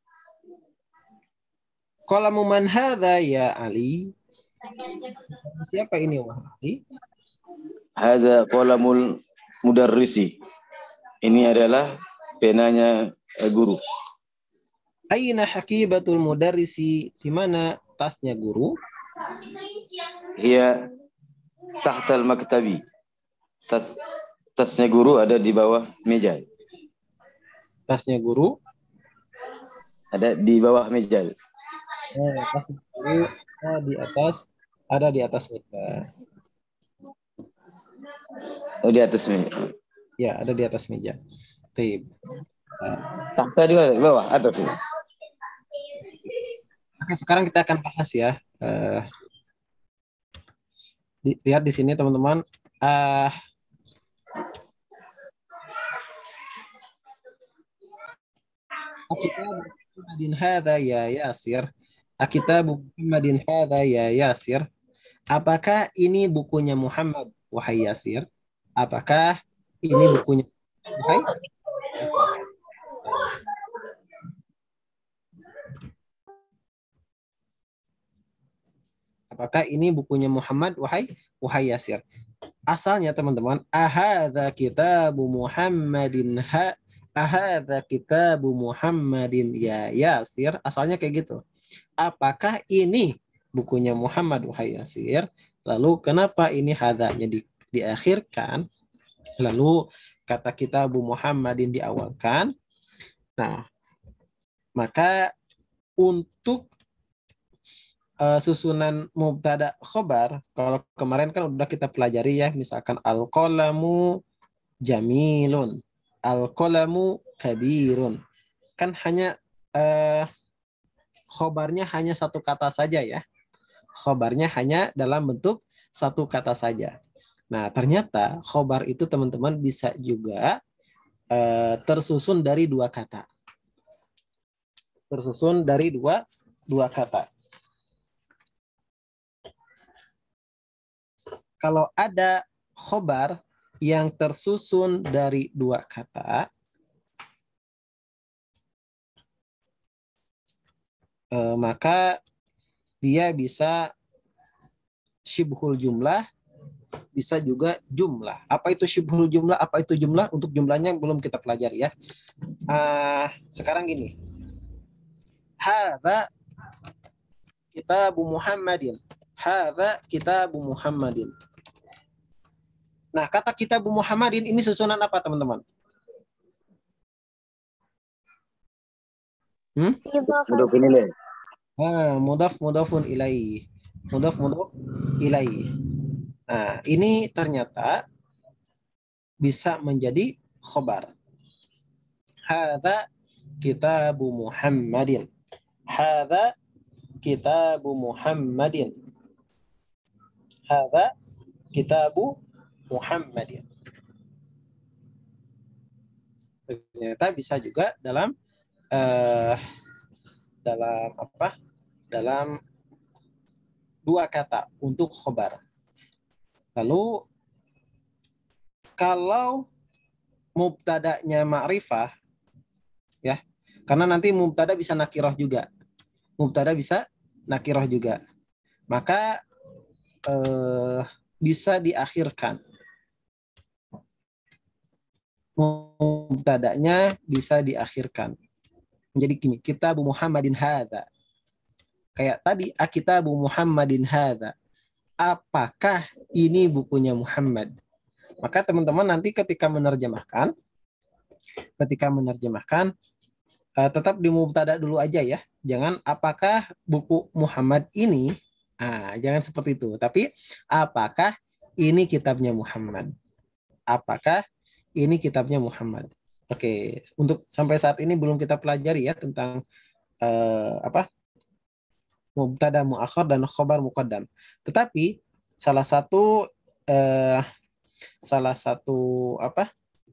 A: Qalamu man hadha ya Ali? Siapa ini wahai Ali?
F: Hadza qalamul mudarrisi. Ini adalah penanya eh, guru.
A: Aina haqibatul mudarrisi? Di mana tasnya guru?
F: Hiya tahtal maktabi. Tas tasnya guru ada di bawah meja.
A: Tasnya guru
F: Ada di bawah meja.
A: eh, tasnya guru ada di atas ada di atas meja.
F: Oh, di atas meja.
A: Ya, ada di atas meja. Tib.
F: Tahta di bawah, di bawah atas.
A: Oke, sekarang kita akan bahas ya. Uh, di, lihat di sini teman-teman. Uh, Akitabu Muhammadin hadza ya Yasir. Akitabu Muhammadin hadza ya Yasir. Apakah ini bukunya Muhammad wahai Yasir? Apakah ini bukunya wahai Yasir? Apakah ini bukunya Muhammad wahai wahai Yasir? Asalnya teman-teman, ahadza kitabu Muhammadin ha ahadza kitabu Muhammadin ya Yasir. Asalnya kayak gitu. Apakah ini bukunya Muhammad wahai Yasir? Lalu kenapa ini hadanya di, diakhirkan? Lalu kata kitabu Muhammadin diawalkan. Nah, maka untuk Uh, susunan mubtada khobar, kalau kemarin kan udah kita pelajari ya, misalkan al-qalamu jamilun, al-qalamu kabirun. Kan hanya uh, khobarnya hanya satu kata saja ya. Khobarnya hanya dalam bentuk satu kata saja. Nah, ternyata khobar itu teman-teman bisa juga uh, tersusun dari dua kata. Tersusun dari dua dua kata. Kalau ada khobar yang tersusun dari dua kata, eh, maka dia bisa syibhul jumlah, bisa juga jumlah. Apa itu syibhul jumlah? Apa itu jumlah? Untuk jumlahnya belum kita pelajari ya. Uh, sekarang gini. Hadza kitabu Muhammadin. Hadza kitabu Muhammadin. Nah, kata kitabu Muhammadin ini susunan apa, teman-teman? Hmm?
F: Mudhaf ilaih.
A: Ah, mudhaf mudhafun ilaih. Mudhaf mudhaf ilaih. Nah, ini ternyata bisa menjadi khobar. Hadza kitabu Muhammadin. Hadza kitabu Muhammadin. Hadza kitabu Muhammadin. Ternyata bisa juga dalam uh, dalam apa? Dalam dua kata untuk khobar. Lalu kalau mubtada'nya ma'rifah ya, karena nanti mubtada bisa nakirah juga. Mubtada bisa nakirah juga. Maka uh, bisa diakhirkan. Mubtada'nya bisa diakhirkan. Menjadi gini, kitabu Muhammadin hadza. Kayak tadi, akitabu Muhammadin hadza. Apakah ini bukunya Muhammad? Maka teman-teman nanti ketika menerjemahkan, ketika menerjemahkan uh, tetap di mubtada dulu aja ya. Jangan apakah buku Muhammad ini, ah, jangan seperti itu. Tapi apakah ini kitabnya Muhammad? Apakah ini kitabnya Muhammad? Oke, untuk sampai saat ini belum kita pelajari ya tentang uh, apa? Mubtada muakhar dan khobar muqaddam. Tetapi salah satu uh, salah satu apa?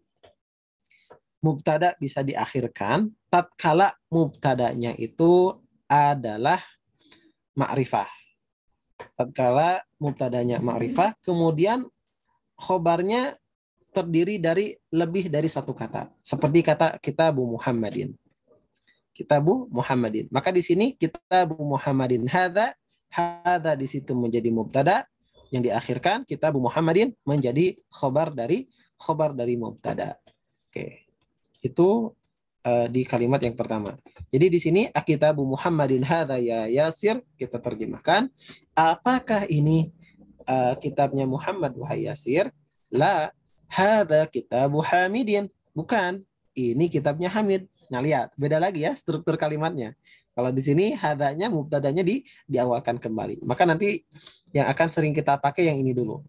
A: Mubtada bisa diakhirkan tatkala mubtadanya itu adalah ma'rifah. Tatkala mubtadanya ma'rifah, kemudian khobarnya terdiri dari lebih dari satu kata. Seperti kata kitabu Muhammadin. Kitabu Muhammadin. Maka di sini kitabu Muhammadin hadza, hadza di situ menjadi mubtada, yang diakhirkan kitabu Muhammadin menjadi khobar dari khobar dari mubtada. Oke. Itu uh, di kalimat yang pertama. Jadi di sini akitabu Muhammadin hadza ya Yasir, kita terjemahkan, apakah ini uh, kitabnya Muhammad wahai Yasir? La, hadza kitabu Hamidin. Bukan, ini kitabnya Hamid. Nah, lihat, beda lagi ya struktur kalimatnya. Kalau di sini hadanya mubtadanya di diawalkan kembali. Maka nanti yang akan sering kita pakai yang ini dulu.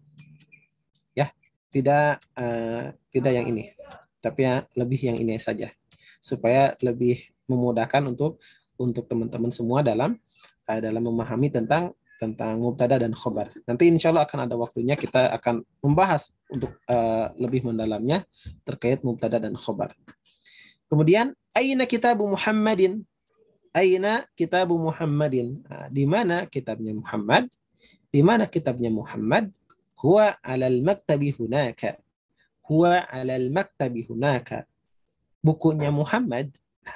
A: Ya, tidak uh, tidak yang ini. Tapi ya, lebih yang ini saja supaya lebih memudahkan untuk untuk teman-teman semua dalam uh, dalam memahami tentang tentang mubtada dan khobar. Nanti insya Allah akan ada waktunya kita akan membahas untuk uh, lebih mendalamnya terkait mubtada dan khobar. Kemudian aina kitabu Muhammadin? Aina kitabu Muhammadin? Nah, di mana kitabnya Muhammad? Di mana kitabnya Muhammad? Huwa 'alal maktabi hunaka. Huwa 'alal maktabi hunaka. Bukunya Muhammad.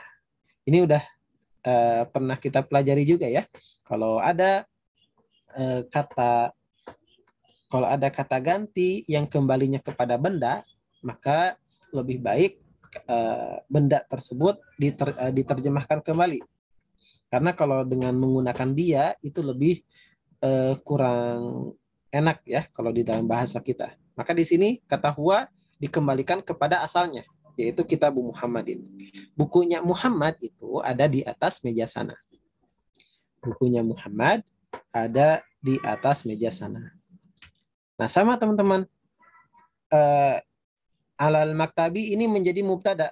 A: Ini udah uh, pernah kita pelajari juga ya. Kalau ada uh, kata kalau ada kata ganti yang kembalinya kepada benda, maka lebih baik uh, benda tersebut diter, uh, diterjemahkan kembali. Karena kalau dengan menggunakan dia itu lebih uh, kurang enak ya kalau di dalam bahasa kita. Maka di sini kata huwa dikembalikan kepada asalnya, yaitu kitabu Muhammadin. Bukunya Muhammad itu ada di atas meja sana. Bukunya Muhammad ada di atas meja sana. Nah, sama teman-teman. Uh, alal maktabi ini menjadi mubtada.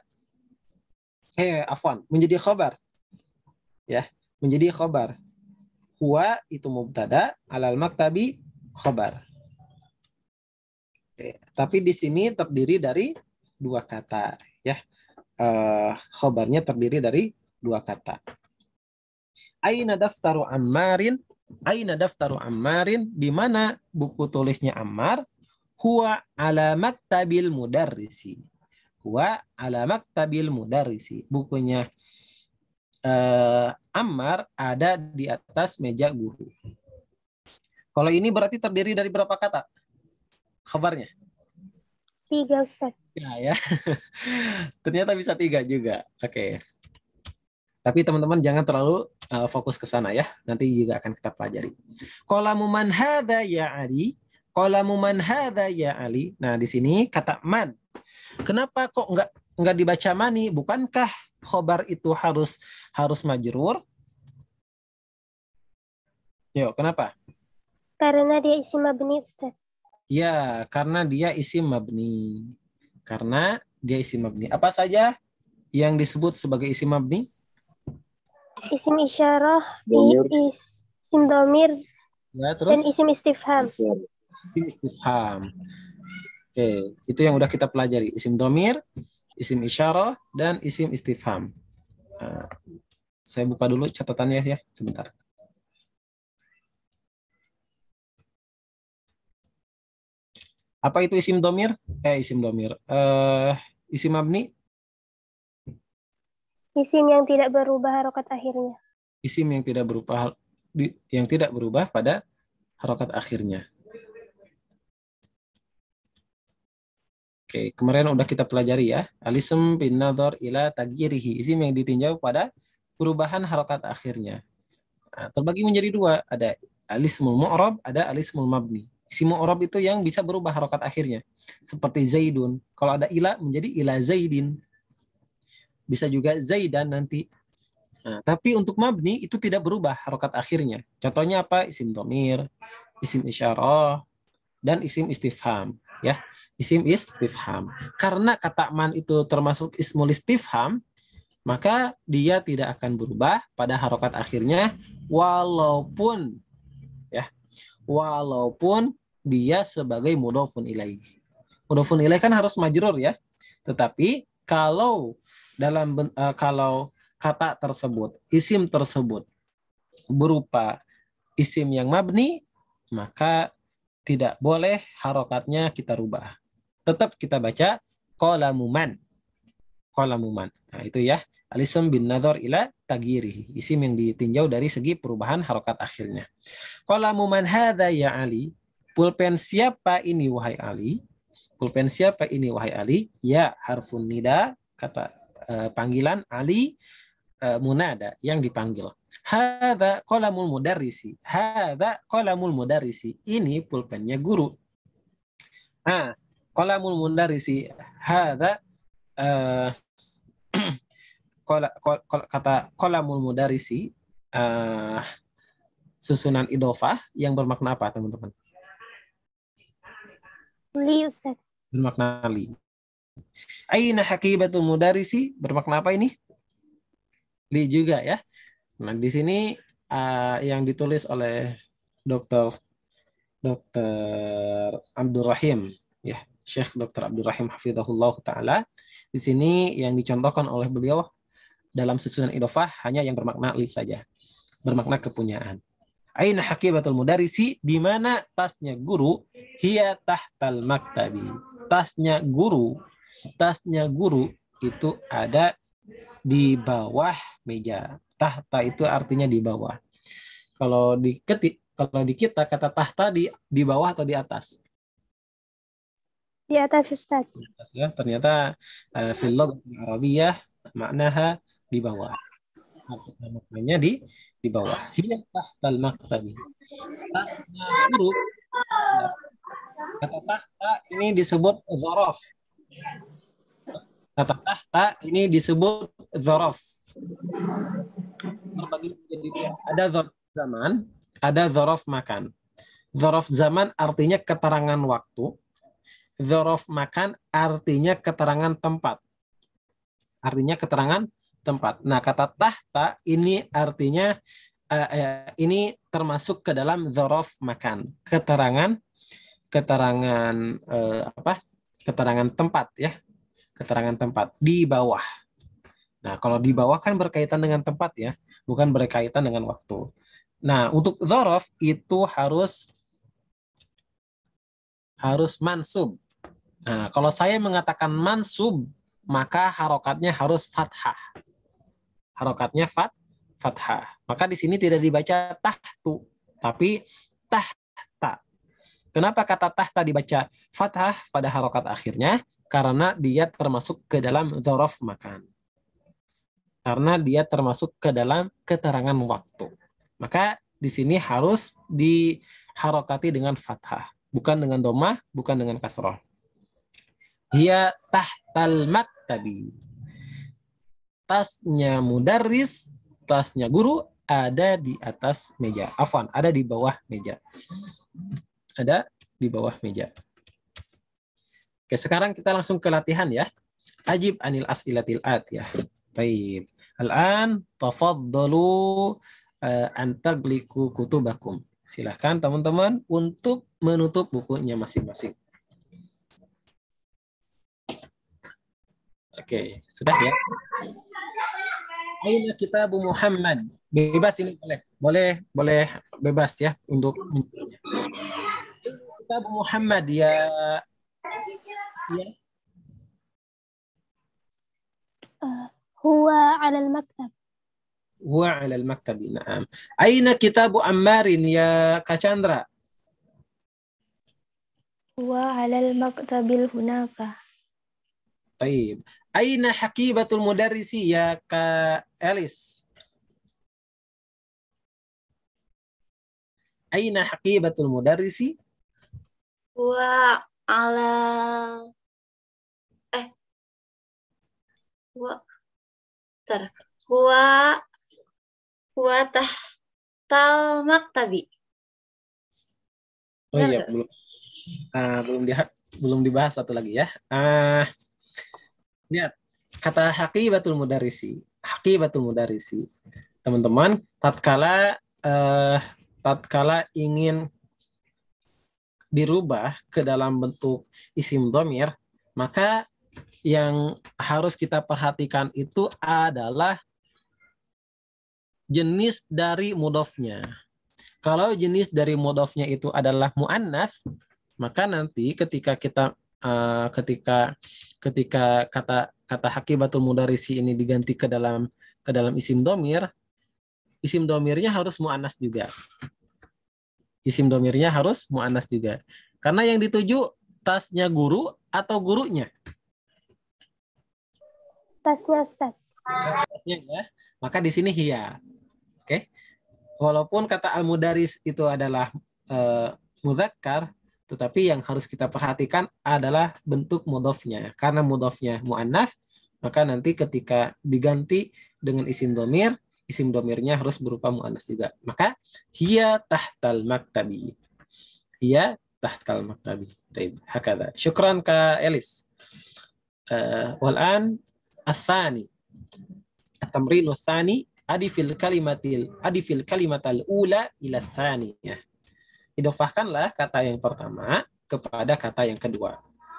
A: Eh, afwan, menjadi khobar. Ya, menjadi khobar. Huwa itu mubtada, alal maktabi khobar. Oke, tapi di sini terdiri dari dua kata, ya. Uh, khobarnya terdiri dari dua kata. Aina daftaru Ammarin? Aina daftaru Ammarin? Di mana buku tulisnya Ammar? Huwa ala maktabil mudarrisi. Huwa ala maktabil mudarrisi. Bukunya uh, Ammar ada di atas meja guru. Kalau ini berarti terdiri dari berapa kata? Khabarnya?
B: Tiga, Ustaz.
A: Ya, ya. Ternyata bisa tiga juga. Oke. Tapi teman-teman jangan terlalu uh, fokus ke sana ya. Nanti juga akan kita pelajari. Qalamu man hadza ya Ali. Qalamu man hadza ya Ali. Nah, di sini kata man. Kenapa kok enggak enggak dibaca mani? Bukankah khobar itu harus harus majrur? Yo, kenapa?
B: Karena dia isim mabni, Ustaz.
A: Ya, karena dia isim mabni. Karena dia isim mabni. Apa saja yang disebut sebagai isim mabni?
B: Isim isyarah, isim domir,
A: Ya, terus?
B: dan isim istifham.
A: Isim istifham. Oke, itu yang udah kita pelajari. Isim domir, isim isyarah, dan isim istifham. Nah, saya buka dulu catatannya ya, sebentar. Apa itu isim domir? Eh, isim domir. Eh, isim mabni?
B: Isim yang tidak berubah harokat akhirnya.
A: Isim yang tidak berubah yang tidak berubah pada harokat akhirnya. Oke, kemarin udah kita pelajari ya. Alism bin nadhar ila tagyirihi. Isim yang ditinjau pada perubahan harokat akhirnya. Nah, terbagi menjadi dua. Ada alismul mu'rab, ada alismul mabni. Isim mu'rab itu yang bisa berubah harokat akhirnya. Seperti Zaidun. Kalau ada ila menjadi ila Zaidin. bisa juga Zaidan nanti. Nah, tapi untuk mabni itu tidak berubah harokat akhirnya. Contohnya apa? Isim dhamir, isim isyarah, dan isim istifham. Ya, isim istifham. Karena kata man itu termasuk ismul istifham, maka dia tidak akan berubah pada harokat akhirnya, walaupun ya, walaupun dia sebagai mudhofun ilaih. Mudhofun ilaih kan harus majrur ya. Tetapi kalau dalam uh, kalau kata tersebut, isim tersebut berupa isim yang mabni, maka tidak boleh harokatnya kita rubah. Tetap kita baca qalamuman. Qalamuman. Nah, itu ya. Al-ism bin nadhar ila tagirihi. Isim yang ditinjau dari segi perubahan harokat akhirnya. Qalamuman hadza ya Ali. Pulpen siapa ini wahai Ali? Pulpen siapa ini wahai Ali? Ya harfun nida, kata uh, panggilan, Ali uh, munada yang dipanggil. Hadza qalamul mudarrisi. Hadza qalamul mudarrisi. Ini pulpennya guru. Ah, qalamul mudarrisi. Hadza uh, kata qalamul mudarrisi uh, susunan idofah yang bermakna apa, teman-teman?
B: Li, Ustaz.
A: Bermakna li. Aina haqibatul mudarrisi bermakna apa ini? Li juga ya. Nah, di sini uh, yang ditulis oleh Dokter Dokter Abdul Rahim ya, Syekh Dokter Abdul Rahim hafizahullah taala. Di sini yang dicontohkan oleh beliau dalam susunan idofah hanya yang bermakna li saja, bermakna kepunyaan. Aina haqibatul mudarrisi, di mana tasnya guru, hiya tahtal maktabi. Tasnya guru, tasnya guru itu ada di bawah meja. Tahta itu artinya di bawah. Kalau di ketik, kalau di kita kata tahta di di bawah atau di atas?
B: Di atas, Ustaz.
A: Ya, ternyata uh, fil lughah Arabiyah maknaha di bawah. Maknanya di di bawah. Hiya tahtal maktabi. Tasnya guru. Ya. Kata tahta ini disebut dzaraf. Kata tahta ini disebut dzaraf. Terbagi menjadi dua. Ada dzaraf zaman, ada dzaraf makan. Dzaraf zaman artinya keterangan waktu. Dzaraf makan artinya keterangan tempat. Artinya keterangan tempat. Nah, kata tahta ini artinya uh, uh, ini termasuk ke dalam dzaraf makan. Keterangan keterangan uh, apa? Keterangan tempat ya. Keterangan tempat di bawah. Nah, kalau di bawah kan berkaitan dengan tempat ya, bukan berkaitan dengan waktu. Nah, untuk dzaraf itu harus harus mansub. Nah, kalau saya mengatakan mansub, maka harokatnya harus fathah. Harokatnya fat, fathah. Maka di sini tidak dibaca tahtu, tapi tahta. Kenapa kata tahta dibaca fathah pada harokat akhirnya? Karena dia termasuk ke dalam dzaraf makan. Karena dia termasuk ke dalam keterangan waktu. Maka di sini harus diharokati dengan fathah. Bukan dengan domah, bukan dengan kasroh. Hiya tahtal maktabi. Tasnya mudarris, tasnya guru ada di atas meja. Afwan, ada di bawah meja. Ada di bawah meja. Oke, sekarang kita langsung ke latihan ya. Ajib anil as'ilatil atiyah. Baik. Al-an tafaddalu uh, an tagliqu kutubakum. Silahkan teman-teman untuk menutup bukunya masing-masing. Oke, sudah ya. Aina kitabu Muhammad. Bebas ini boleh. Boleh, boleh bebas ya untuk Kitabu Muhammad ya. Ya.
B: Uh, huwa 'alal maktab.
A: Huwa 'alal maktab. Naam. Aina kitabu Ammarin ya Kak Chandra?
C: Huwa 'alal maktabil hunaka.
A: Baik. Aina haqibatul mudarrisi ya Kak Elis? Aina haqibatul mudarrisi?
D: Wa ala eh wa Bentar. Huwa huwa tahtal maktabi.
A: Oh
D: Benar
A: iya,
D: nggak?
A: belum ah, belum di, belum dibahas satu lagi ya. Ah, lihat kata haqibatul mudarisi. Haqibatul mudarisi. Teman-teman, tatkala eh, tatkala ingin dirubah ke dalam bentuk isim domir, maka yang harus kita perhatikan itu adalah jenis dari mudofnya. Kalau jenis dari mudofnya itu adalah mu'annats, maka nanti ketika kita uh, ketika ketika kata kata haqibatul mudarisi ini diganti ke dalam ke dalam isim domir, isim domirnya harus mu'annas juga. Isim domirnya harus mu'annas juga. Karena yang dituju tasnya guru atau gurunya?
B: Tasnya Ustaz.
A: Tasnya ya. Maka di sini hiya. Oke. Walaupun kata al-mudaris itu adalah uh, mudzakkar, tetapi yang harus kita perhatikan adalah bentuk mudhofnya. Karena mudhofnya mu'annas, maka nanti ketika diganti dengan isim domir, isim domirnya harus berupa mu'annas juga. Maka hiya tahtal maktabi. Hiya tahtal maktabi. Baik, hakadha. Syukran Kak Elis. Uh, Wal'an athani. At-tamrinu tsani adifil kalimatil adifil kalimatal ula ila tsaniyah. Idofahkanlah kata yang pertama kepada kata yang kedua.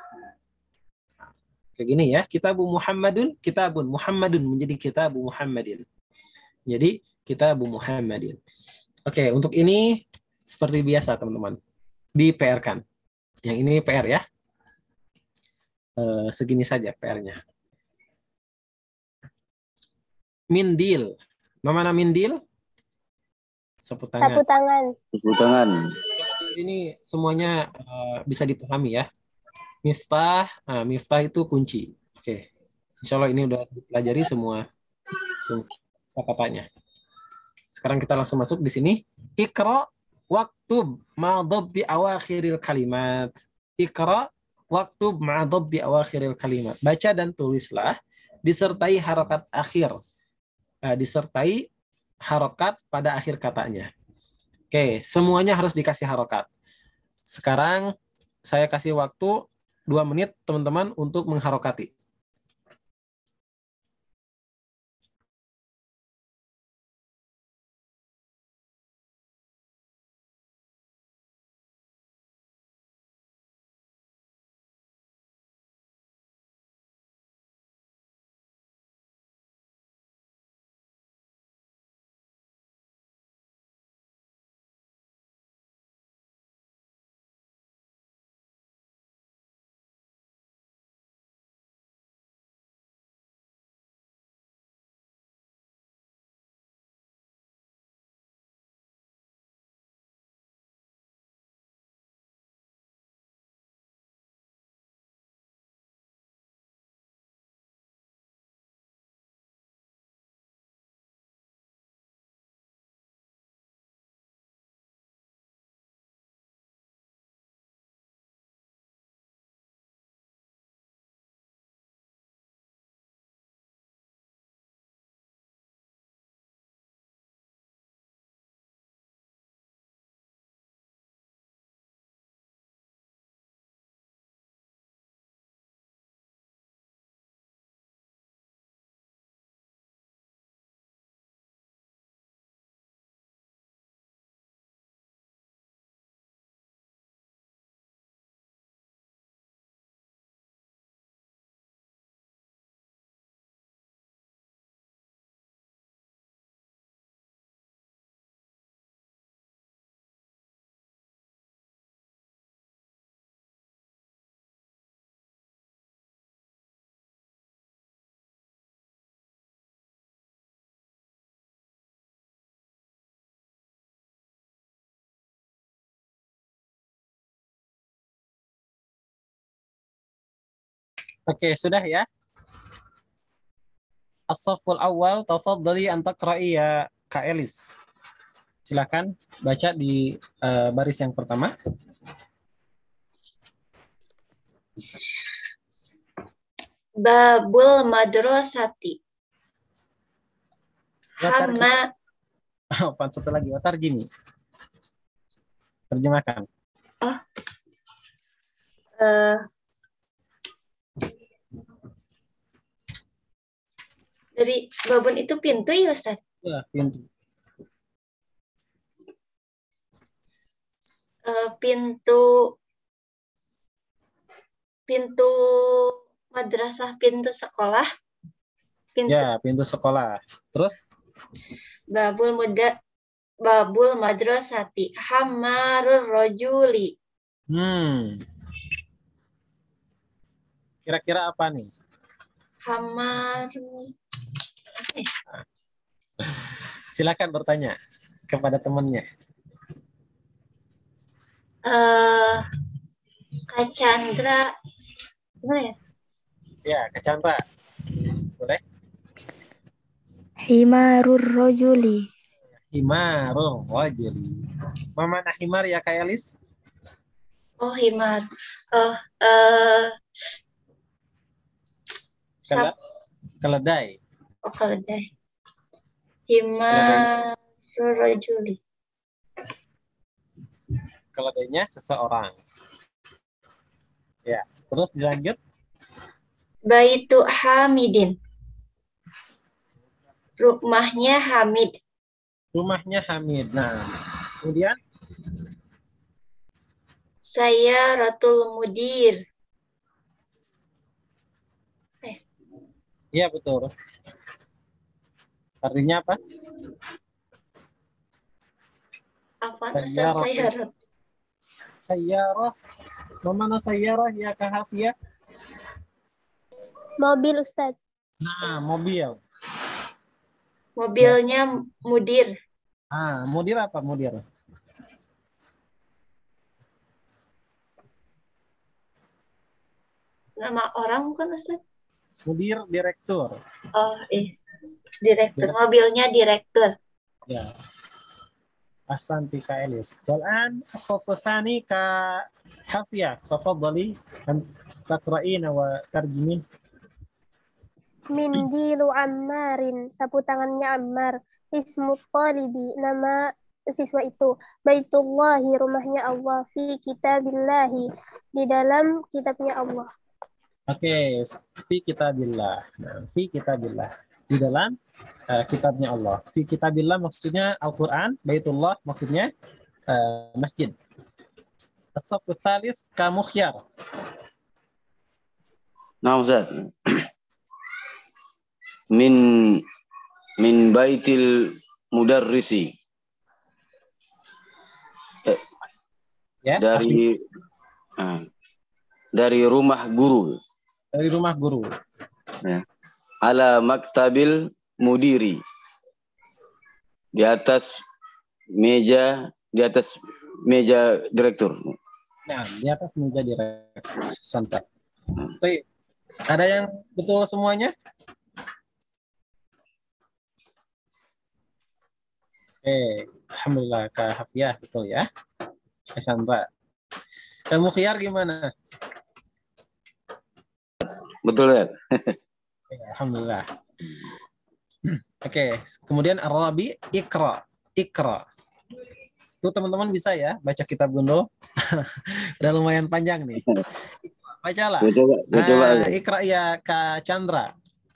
A: Kayak gini ya, kitabu Muhammadun, kitabun Muhammadun menjadi kitabu Muhammadin. Jadi kitabu Muhammadin. Oke, untuk ini seperti biasa teman-teman. Di P R-kan. Yang ini P R ya. E, segini saja P R-nya. Mindil. Mana mindil? Sapu tangan.
B: Sapu tangan.
F: Sapu tangan.
A: Di sini semuanya uh, bisa dipahami ya. Miftah, nah, miftah itu kunci. Oke, insya Allah ini udah dipelajari semua, semua kata-katanya. Sekarang kita langsung masuk di sini. Iqra waktub ma'dhab di awakhiril kalimat. Iqra waktub ma'dhab di awakhiril kalimat. Baca dan tulislah disertai harokat akhir. Uh, disertai harokat pada akhir katanya. Oke, semuanya harus dikasih harokat. Sekarang saya kasih waktu dua menit teman-teman untuk mengharokati. Oke, sudah ya. As-safful awal, tafadhali an taqra'i ya Kak Elis. Silakan baca di uh, baris yang pertama.
D: Babul madrasati.
A: Watar
D: Hamma.
A: apa satu lagi? Watar Jimmy. Terjemahkan.
D: Oh. Uh, dari babun itu pintu ya Ustaz?
A: Ya, pintu.
D: Uh, pintu pintu madrasah, pintu sekolah, pintu
A: Ya, pintu sekolah. Terus?
D: babul muda babul madrasati hamarur rojuli.
A: Hmm. Kira-kira apa nih?
D: Hamaru.
A: Silakan bertanya kepada temannya.
D: Uh, Kak Chandra. Gimana ya?
A: Ya, Kak Chandra. Boleh?
C: Himarur rojuli.
A: Himarul rajuli. Mama nah himar ya Kak Elis?
D: Oh, himar. Oh, uh,
A: Kele- keledai.
D: Oh, keledai. Himarur rojuli.
A: Keledainya seseorang. Ya, terus dilanjut.
D: Baitu Hamidin. Rumahnya Hamid.
A: Rumahnya Hamid. Nah, kemudian
D: Saya Ratul Mudir. Eh.
A: Iya betul. Artinya apa?
D: Apa
A: Sayyarah.
D: Sayyarah?
A: Sayyarah. Mana sayyarah ya Kak Hafia?
B: Mobil Ustaz.
A: Nah, mobil.
D: Mobilnya Mudir.
A: Ah, mudir apa mudir?
D: Nama orang bukan Ustaz?
A: Mudir direktur.
D: Oh, eh. Direktur. Mobilnya direktur.
A: Ya. Ahsanti Kak Elis. والآن الصف الثاني كحافية تفضلي أن تقرأين وترجمين.
B: Mindilu Ammarin, sapu tangannya Ammar. Ismu talibi, nama siswa itu. Baitullahi, rumahnya Allah. Fi kitabillahi, di dalam kitabnya Allah.
A: Oke, fi kitabillah. Nah, fi kitabillah. Di dalam uh, kitabnya Allah. Fi kitabillah maksudnya Al-Quran, Baitullah maksudnya uh, masjid. As-saff tsalis ka mukhyar.
F: Nah, Ustaz. Min min baitil mudarrisi. Eh,
A: Ya,
F: dari uh, dari rumah guru.
A: dari rumah guru.
F: Ya. Ala maktabil mudiri. Di atas meja di atas meja direktur.
A: Nah, di atas meja direktur. Santai. Baik. Ada yang betul semuanya? Oke, alhamdulillah Kak Hafiah betul ya. Kak Chandra. Kamu Khiar gimana?
F: Betul ya?
A: Oke, alhamdulillah. Oke, kemudian Ar-Rabi Iqra. Iqra. Itu teman-teman bisa ya baca kitab Gundul. Udah lumayan panjang nih. Bacalah.
F: Coba, coba.
A: Uh, Iqra ya Kak Chandra.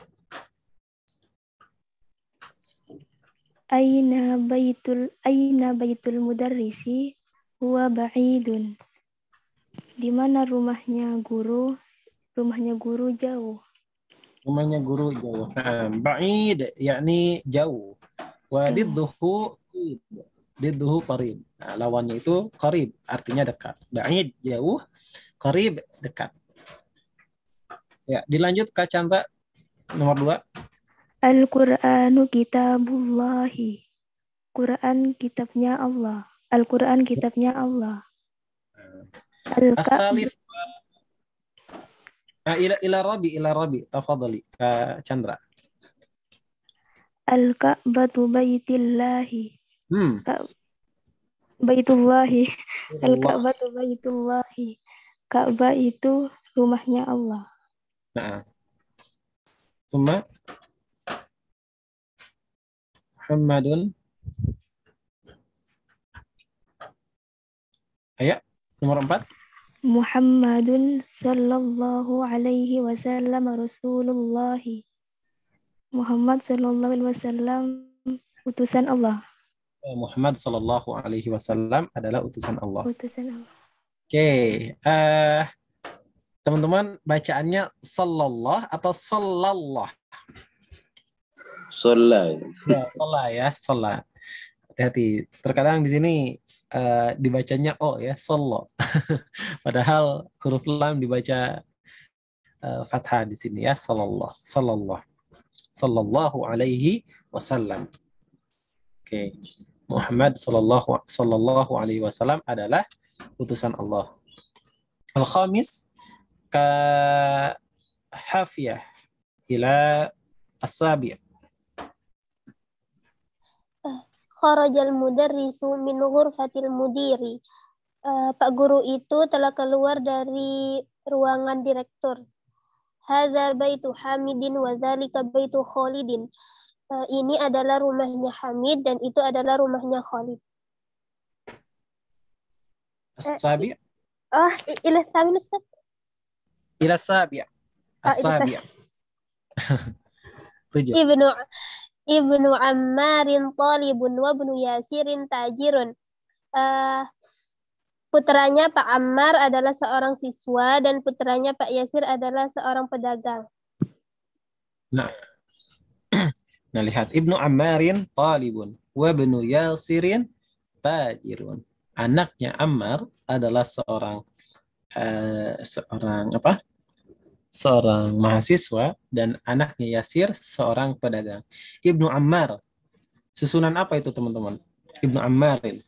C: Aina baitul aina baitul mudarrisi huwa ba'idun. Di mana rumahnya guru? Rumahnya guru jauh.
A: Rumahnya guru jauh. Nah, ba'id yakni jauh. Wa didduhu didduhu qarib. Nah, lawannya itu qarib artinya dekat. Ba'id jauh, qarib dekat. Ya, dilanjut Kak Chandra nomor dua.
C: Al-Qur'anu kitabullahi. Quran kitabnya Allah. Al-Quran kitabnya Allah.
A: Al-Thalith ila ila rabi ila rabi tafadhali Kak Chandra.
C: Al-Ka'batu baitillahi.
A: Hmm.
C: Baitullahi. Al-Ka'batu baitullahi. Ka'bah itu rumahnya Allah.
A: Nah. Suma Muhammadun. Ayo, nomor empat.
C: Muhammadun sallallahu alaihi wasallam Rasulullah. Muhammad sallallahu alaihi wasallam utusan Allah.
A: Muhammad sallallahu alaihi wasallam adalah utusan Allah.
C: Utusan Allah.
A: Oke, uh, teman-teman bacaannya sallallah atau sallallah?
F: Sholat.
A: Ya, salah ya, salah. Hati-hati. Terkadang di sini uh, dibacanya o ya, sallo. Padahal huruf lam dibaca uh, fathah di sini ya, sallallah, sallallah, sallallahu alaihi wasallam. Oke, Muhammad sallallahu sallallahu alaihi wasallam adalah utusan Allah. Al-khamis ka hafiyah ila as-sabi'.
B: Kharajal mudarrisu min ghurfatil mudiri. Uh, Pak guru itu telah keluar dari ruangan direktur. Hadza baitu Hamidin wa dzalika baitu Khalidin. Uh, ini adalah rumahnya Hamid dan itu adalah rumahnya Khalid.
A: As-sabi'.
B: Oh, ila sabi Ustaz.
A: Ila sabi'. As-sabi'. Tujuh.
B: Ibnu Ibnu Ammarin talibun wa ibnu Yasirin tajirun. Uh, putranya Pak Ammar adalah seorang siswa dan putranya Pak Yasir adalah seorang pedagang.
A: Nah, nah lihat, Ibnu Ammarin talibun wa ibnu Yasirin tajirun. Anaknya Ammar adalah seorang uh, seorang apa? Seorang mahasiswa dan anaknya Yasir seorang pedagang. Ibnu Ammar. Susunan apa itu teman-teman? Ibnu Ammarin.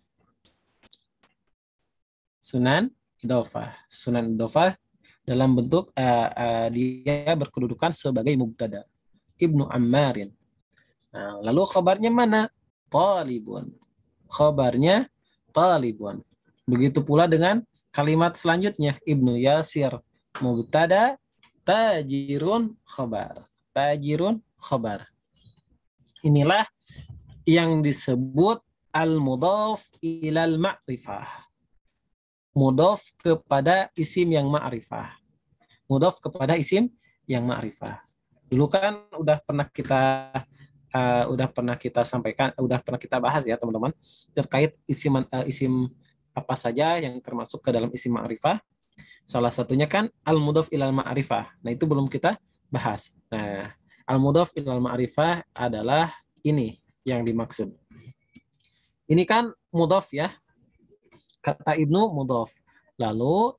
A: Sunan idhofah. Sunan idhofah dalam bentuk uh, uh, dia berkedudukan sebagai mubtada. Ibnu Ammarin. Nah, lalu khabarnya mana? Talibun. Khabarnya talibun. Begitu pula dengan kalimat selanjutnya. Ibnu Yasir mubtada, tajirun khabar. Tajirun khabar. Inilah yang disebut al-mudhaf ilal ma'rifah. Mudhaf kepada isim yang ma'rifah. Mudhaf kepada isim yang ma'rifah. Dulu kan udah pernah kita uh, udah pernah kita sampaikan, udah pernah kita bahas ya teman-teman, terkait isim uh, isim apa saja yang termasuk ke dalam isim ma'rifah. Salah satunya kan al-mudhaf ilal ma'rifah. Nah, itu belum kita bahas. Nah, al-mudhaf ilal ma'rifah adalah ini yang dimaksud. Ini kan mudhaf ya. Kata Ibnu mudhaf. Lalu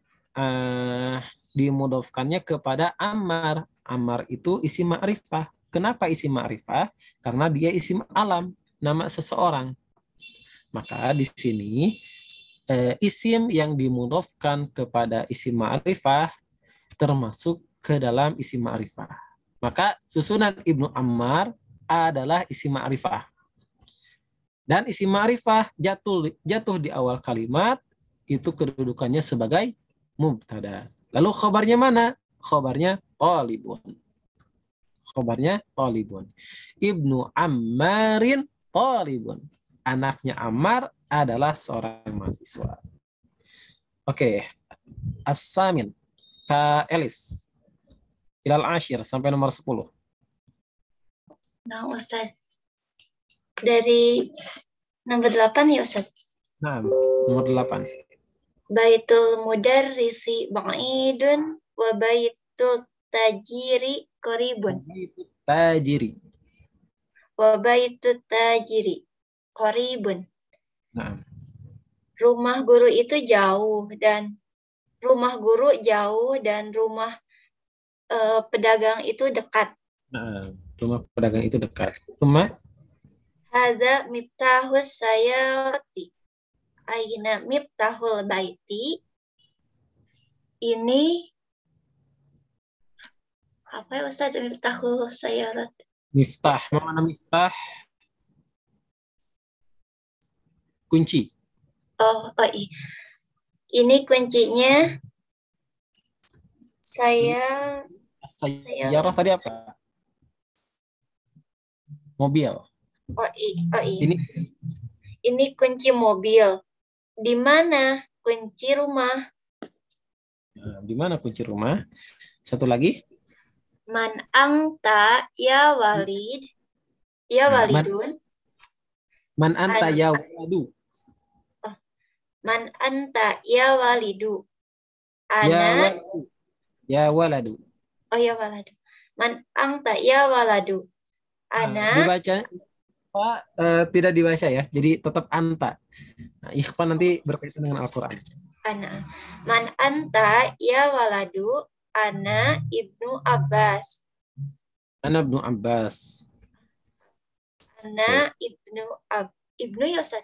A: uh, dimudhafkannya kepada Ammar. Ammar itu isim ma'rifah. Kenapa isim ma'rifah? Karena dia isim alam, nama seseorang. Maka di sini Uh, isim yang dimudhafkan kepada isim ma'rifah termasuk ke dalam isim ma'rifah. Maka susunan Ibnu Ammar adalah isim ma'rifah. Dan isim ma'rifah jatuh jatuh di awal kalimat itu kedudukannya sebagai mubtada. Lalu khabarnya mana? Khabarnya talibun. Khabarnya talibun. Ibnu Ammarin talibun. Anaknya Ammar adalah seorang mahasiswa. Oke. As-samin. Ka Elis. Ilal ashir sampai nomor sepuluh.
D: Nah, Ustaz. Dari nomor delapan ya, Ustaz.
A: Nah, nomor delapan.
D: Baitul mudarrisi ba'idun wa baitul tajiri qaribun.
A: Baitul tajiri.
D: Wa baitul tajiri qaribun.
A: Nah.
D: Rumah guru itu jauh dan rumah guru jauh dan rumah uh, pedagang itu dekat.
A: Nah, rumah pedagang itu dekat. Cuma
D: Hadza miftahus sayarati. Aina miftahul baiti. Ini apa ya Ustaz, miftahul sayarat?
A: Miftah, mana miftah? Kunci.
D: Oh, oh iya. Ini kuncinya saya
A: Sayyarah tadi apa? Mobil.
D: Oh, i- oh iya.
A: Ini
D: Ini kunci mobil. Di mana kunci rumah?
A: nah, di mana kunci rumah? Satu lagi.
D: Man anta ya walid. Ya
A: Nah, man,
D: walidun.
A: man anta
D: An-
A: ya waladu.
D: Man anta ya walidu.
A: Ya
D: Ana.
A: waladu. Ya waladu.
D: Oh ya waladu. Man anta ya waladu.
A: Nah,
D: Ana.
A: dibaca Pak, eh, tidak dibaca ya. Jadi tetap anta. Nah, ikhfa nanti berkaitan dengan Al-Qur'an.
D: Ana. Man anta ya waladu. Ana ibnu Abbas.
A: Ana ibnu Abbas.
D: Ana ibnu Ab ibnu Yosad.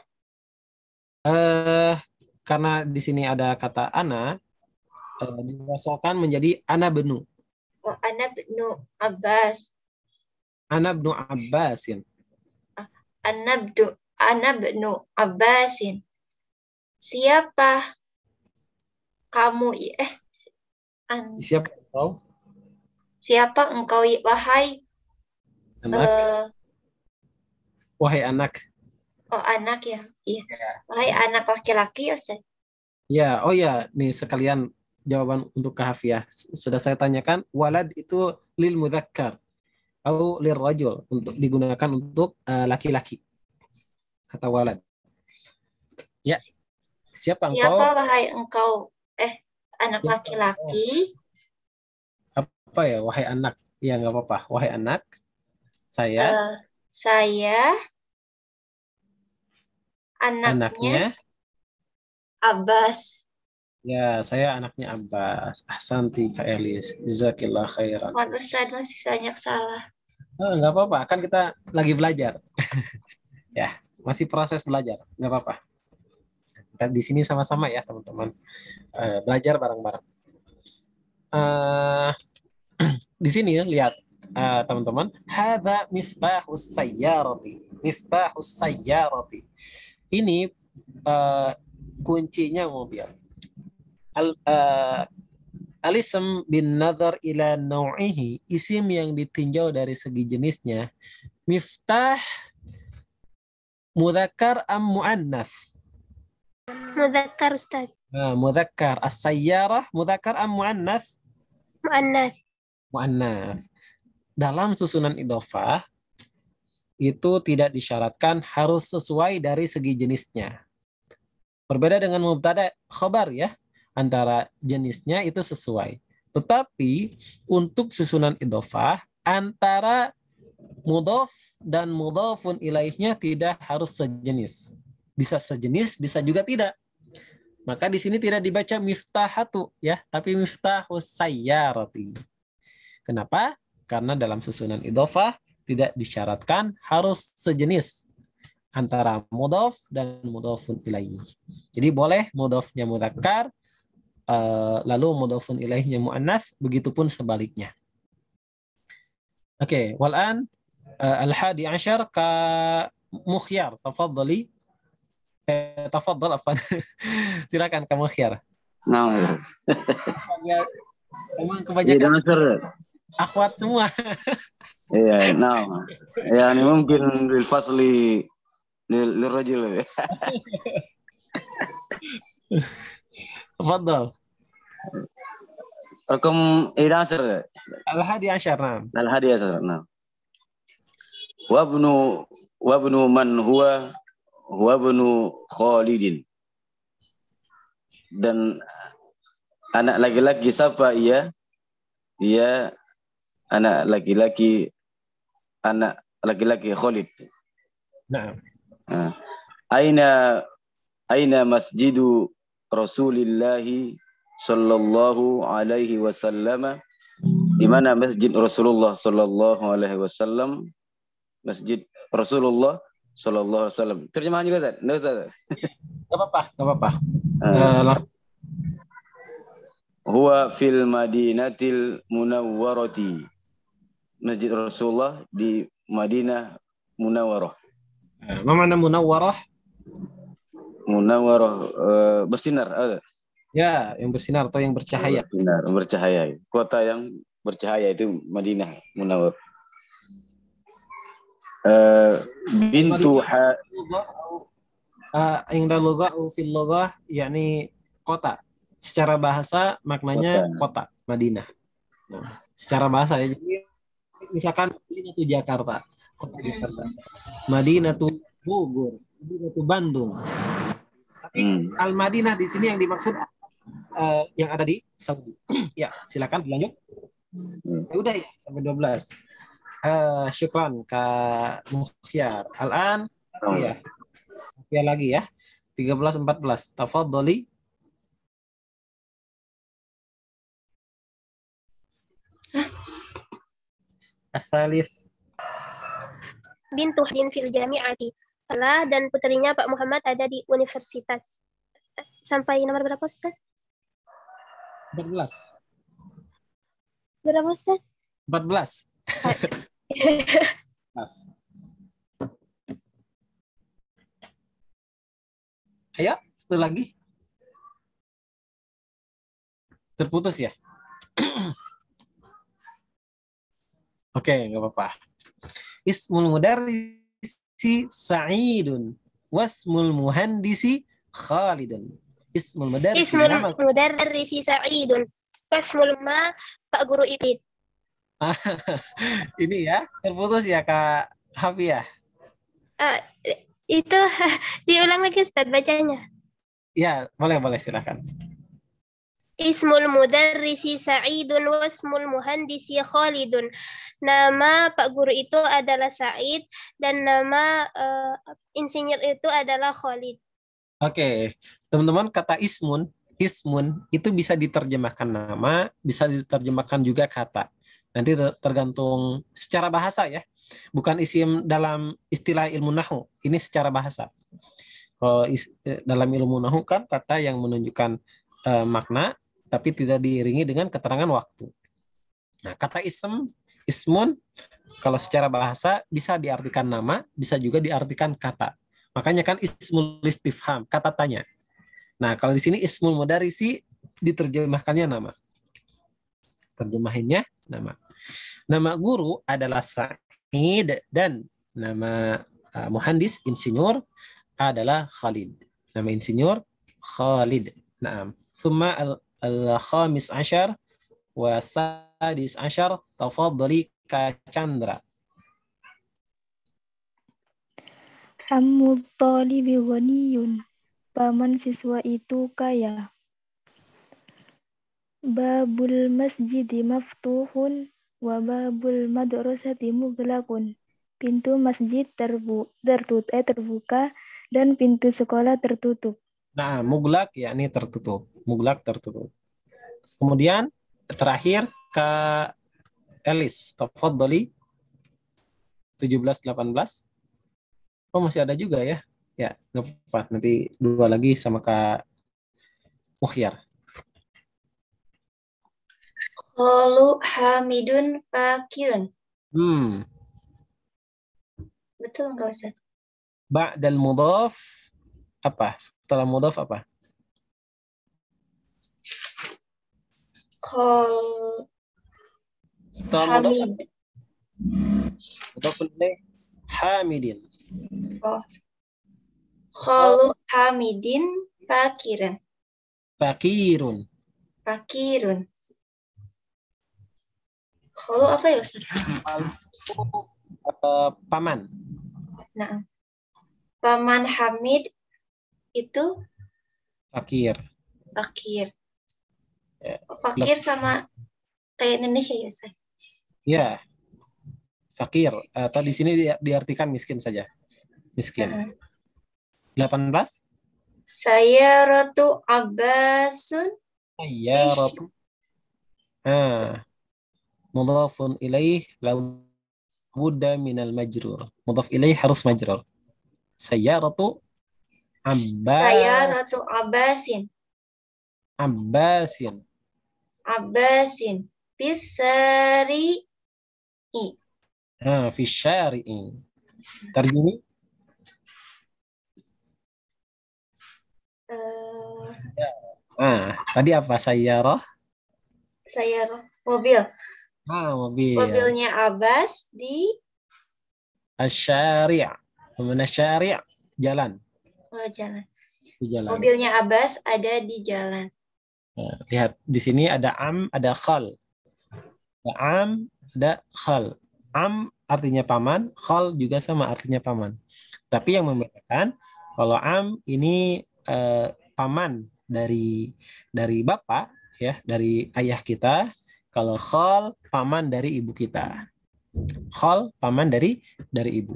A: Eh karena di sini ada kata ana, eh, diwasalkan menjadi ana benu.
D: Oh, ana ibnu Abbas.
A: Ana ibnu Abbasin.
D: Ana ibnu ana ibnu Abbasin. Siapa kamu? Eh, an,
A: Siapa kau?
D: siapa engkau wahai
A: Anak.
D: eh,
A: Wahai anak.
D: oh anak ya, iya. Wahai anak laki-laki ya, Ustaz.
A: Ya, oh ya, nih sekalian jawaban untuk Kahafiyah. Sudah saya tanyakan, walad itu lil mudzakkar atau lil rajul, untuk digunakan untuk uh, laki-laki. Kata walad. Ya. Siapa engkau?
D: Siapa wahai engkau? Eh, anak
A: Siapa
D: laki-laki.
A: Apa ya, wahai anak? Ya, nggak apa-apa. Wahai anak, saya
D: eh, saya anaknya,
A: anaknya.
D: Abbas.
A: Ya, saya anaknya Abbas. Ahsanti Kak Elis. Jazakillah khairan.
D: Mohon Ustaz masih banyak salah.
A: Oh, nggak apa-apa, kan kita lagi belajar. Ya, masih proses belajar. Nggak apa-apa. Kita di sini sama-sama ya, teman-teman. Uh, belajar bareng-bareng. Uh, di sini lihat, uh, teman-teman. Hadza miftahus sayyarati. Miftahus sayyarati. Ini uh, kuncinya mobil. Al, uh, Al-ism bin nadhar ila nau'ihi, isim yang ditinjau dari segi jenisnya. Miftah mudzakkar am muannas?
B: Mudzakkar Ustaz.
A: Nah, mudzakkar. As-sayyarah mudzakkar am muannas?
B: Muannas.
A: Muannas. Dalam susunan idhofah itu tidak disyaratkan harus sesuai dari segi jenisnya. Berbeda dengan mubtada khabar ya. Antara jenisnya itu sesuai. Tetapi untuk susunan idhofah antara mudhaf dan mudhafun ilaihnya tidak harus sejenis. Bisa sejenis, bisa juga tidak. Maka di sini tidak dibaca miftahatu ya, tapi miftahus sayyarati. Kenapa? Karena dalam susunan idhofah tidak disyaratkan harus sejenis antara mudhaf dan mudhafun ilaih. Jadi boleh mudhafnya mudzakkar, Uh, lalu mudhafun ilaihnya muannats, begitupun sebaliknya. Oke, okay, walan uh, al-hadi ashar ka Mukhyar, tafadhali. Eh, tafadhal afwan. Silakan ka Mukhyar.
F: Nah,
A: Ya, emang kebanyakan akhwat semua.
F: Iya, nah. Ya, ini mungkin lil fasli lil rajul.
A: تفضل.
F: رقم إحدى عشر.
A: الحادي عشر نعم.
F: الحادي عشر نعم. وابن وابن من هو هو ابن Khalid. Dan anak laki-laki siapa ia? Dia anak laki-laki anak laki-laki Khalid.
A: Nah.
F: Aina aina masjidu Rasulillahi sallallahu alaihi wasallam, di mana masjid Rasulullah sallallahu alaihi wasallam? Masjid Rasulullah sallallahu alaihi wasallam. Terjemahan juga Ustaz? Enggak Ustaz?
A: Enggak apa-apa, enggak apa-apa.
F: Uh, Huwa fil Madinatil Munawwarati. Masjid Rasulullah di Madinah Munawwarah.
A: Apa makna Munawwarah?
F: Munawwarah uh, bersinar. Uh.
A: Ya, yang bersinar atau yang bercahaya.
F: Bersinar, bercahaya. Kota yang bercahaya itu Madinah Munawwarah. uh, bintu ha
A: Uh, inda lugah au fil lugah yakni kota. Secara bahasa maknanya kota, kota Madinah. Nah, secara bahasa ya. Jadi misalkan Madinah itu Jakarta, kota Jakarta. Madinah itu Bogor, Madinah itu Bandung. Tapi hmm. Al-Madinah di sini yang dimaksud uh, yang ada di Saudi. Ya, silakan lanjut. Hmm. Ya udah ya, sampai dua belas. Uh, syukran Kak Mukhyar. Al-an oh. Ya. Ya lagi ya. tiga belas empat belas. Tafadhali. Asalif.
B: Bintu Hadin fil Jami'ati. Salah dan putrinya Pak Muhammad ada di universitas. Sampai nomor berapa, Ustaz?
A: empat belas.
B: Berapa, Ustaz?
A: empat belas. Ayo, satu lagi. Terputus ya? Oke, nggak apa-apa. Ismul mudarrisi Sa'idun. Wasmul muhandisi Khalidun. Ismul mudarrisi.
B: Ismul mudarrisi Sa'idun. Wasmul ma Pak Guru itu.
A: Ini ya, terputus ya Kak Hafiyah.
B: Uh, itu diulang lagi Ustaz bacanya.
A: Ya, boleh boleh silakan.
B: Ismul mudarrisi Sa'idun wasmul muhandisi Khalidun. Nama Pak Guru itu adalah Sa'id dan nama uh, insinyur itu adalah Khalid.
A: Oke, teman-teman, kata ismun, ismun itu bisa diterjemahkan nama, bisa diterjemahkan juga kata. Nanti tergantung secara bahasa ya. Bukan isim dalam istilah ilmu nahu. Ini secara bahasa. Kalau dalam ilmu nahu kan kata yang menunjukkan uh, makna, tapi tidak diiringi dengan keterangan waktu. Nah, kata ism, ismun, kalau secara bahasa bisa diartikan nama, bisa juga diartikan kata. Makanya kan ismul istifham, kata tanya. Nah, kalau di sini ismul mudarrisi diterjemahkannya nama. Terjemahinnya nama. Nama guru adalah Sa'id dan nama uh, muhandis insinyur adalah Khalid. Nama insinyur Khalid. Naam. Thumma al-khamis ashar wa sadis ashar tafadhali Ka Chandra.
C: Ammu thalibi ghaniyun. Paman siswa itu kaya. Babul masjidi maftuhun wa babul madrasati mughlaqun. Pintu masjid terbu tertutup eh, terbuka dan pintu sekolah tertutup.
A: Nah, muglak yakni tertutup. Muglak tertutup. Kemudian terakhir Kak Elis, tafadhali tujuh belas delapan belas. Oh, masih ada juga ya. Ya, enggak apa-apa. Nanti dua lagi sama Kak Mukhyar.
D: Qalu Hamidun Fakirun.
A: Hmm.
D: Betul enggak, Ustaz?
A: Ba'dal mudhaf apa? Setelah mudhaf apa?
D: Qal
A: Setelah mudhaf
D: Hamid.
A: Mudhaf ilaih Hamidin.
D: Oh. Qalu Hamidin Fakiran.
A: Fakirun.
D: Fakirun. Qalu apa ya, Ustaz?
A: Uh, paman.
D: Nah, paman Hamid itu
A: fakir.
D: Fakir.
A: Ya.
D: Fakir sama kayak Indonesia ya, Ustaz?
A: Ya. Fakir atau di sini di, diartikan miskin saja. Miskin. Uh-huh. delapan belas.
D: Saya Ratu Abbasun.
A: Saya Ratu. Ah. Mudhafun ilaih la budda minal majrur. Mudhaf ilaih harus majrur. Sayyaratu Abbas.
D: Sayyaratu Abbasin.
A: Abbasin.
D: Abbasin. Fisari.
A: Ah, fi syari'i. Terjemah?
D: Uh,
A: ah, tadi apa? Sayyarah?
D: Sayyarah mobil.
A: Ah, mobil.
D: Mobilnya Abbas di
A: Asyari'. Mana syari'? Jalan.
D: Oh, jalan.
A: Di jalan.
D: Mobilnya Abbas ada di jalan.
A: Nah, lihat di sini ada am, ada khal. Ada am, ada khal. Am artinya paman, khal juga sama artinya paman. Tapi yang membedakan kalau am ini eh, paman dari dari bapak ya, dari ayah kita. Kalau khal paman dari ibu kita. Khal paman dari dari ibu.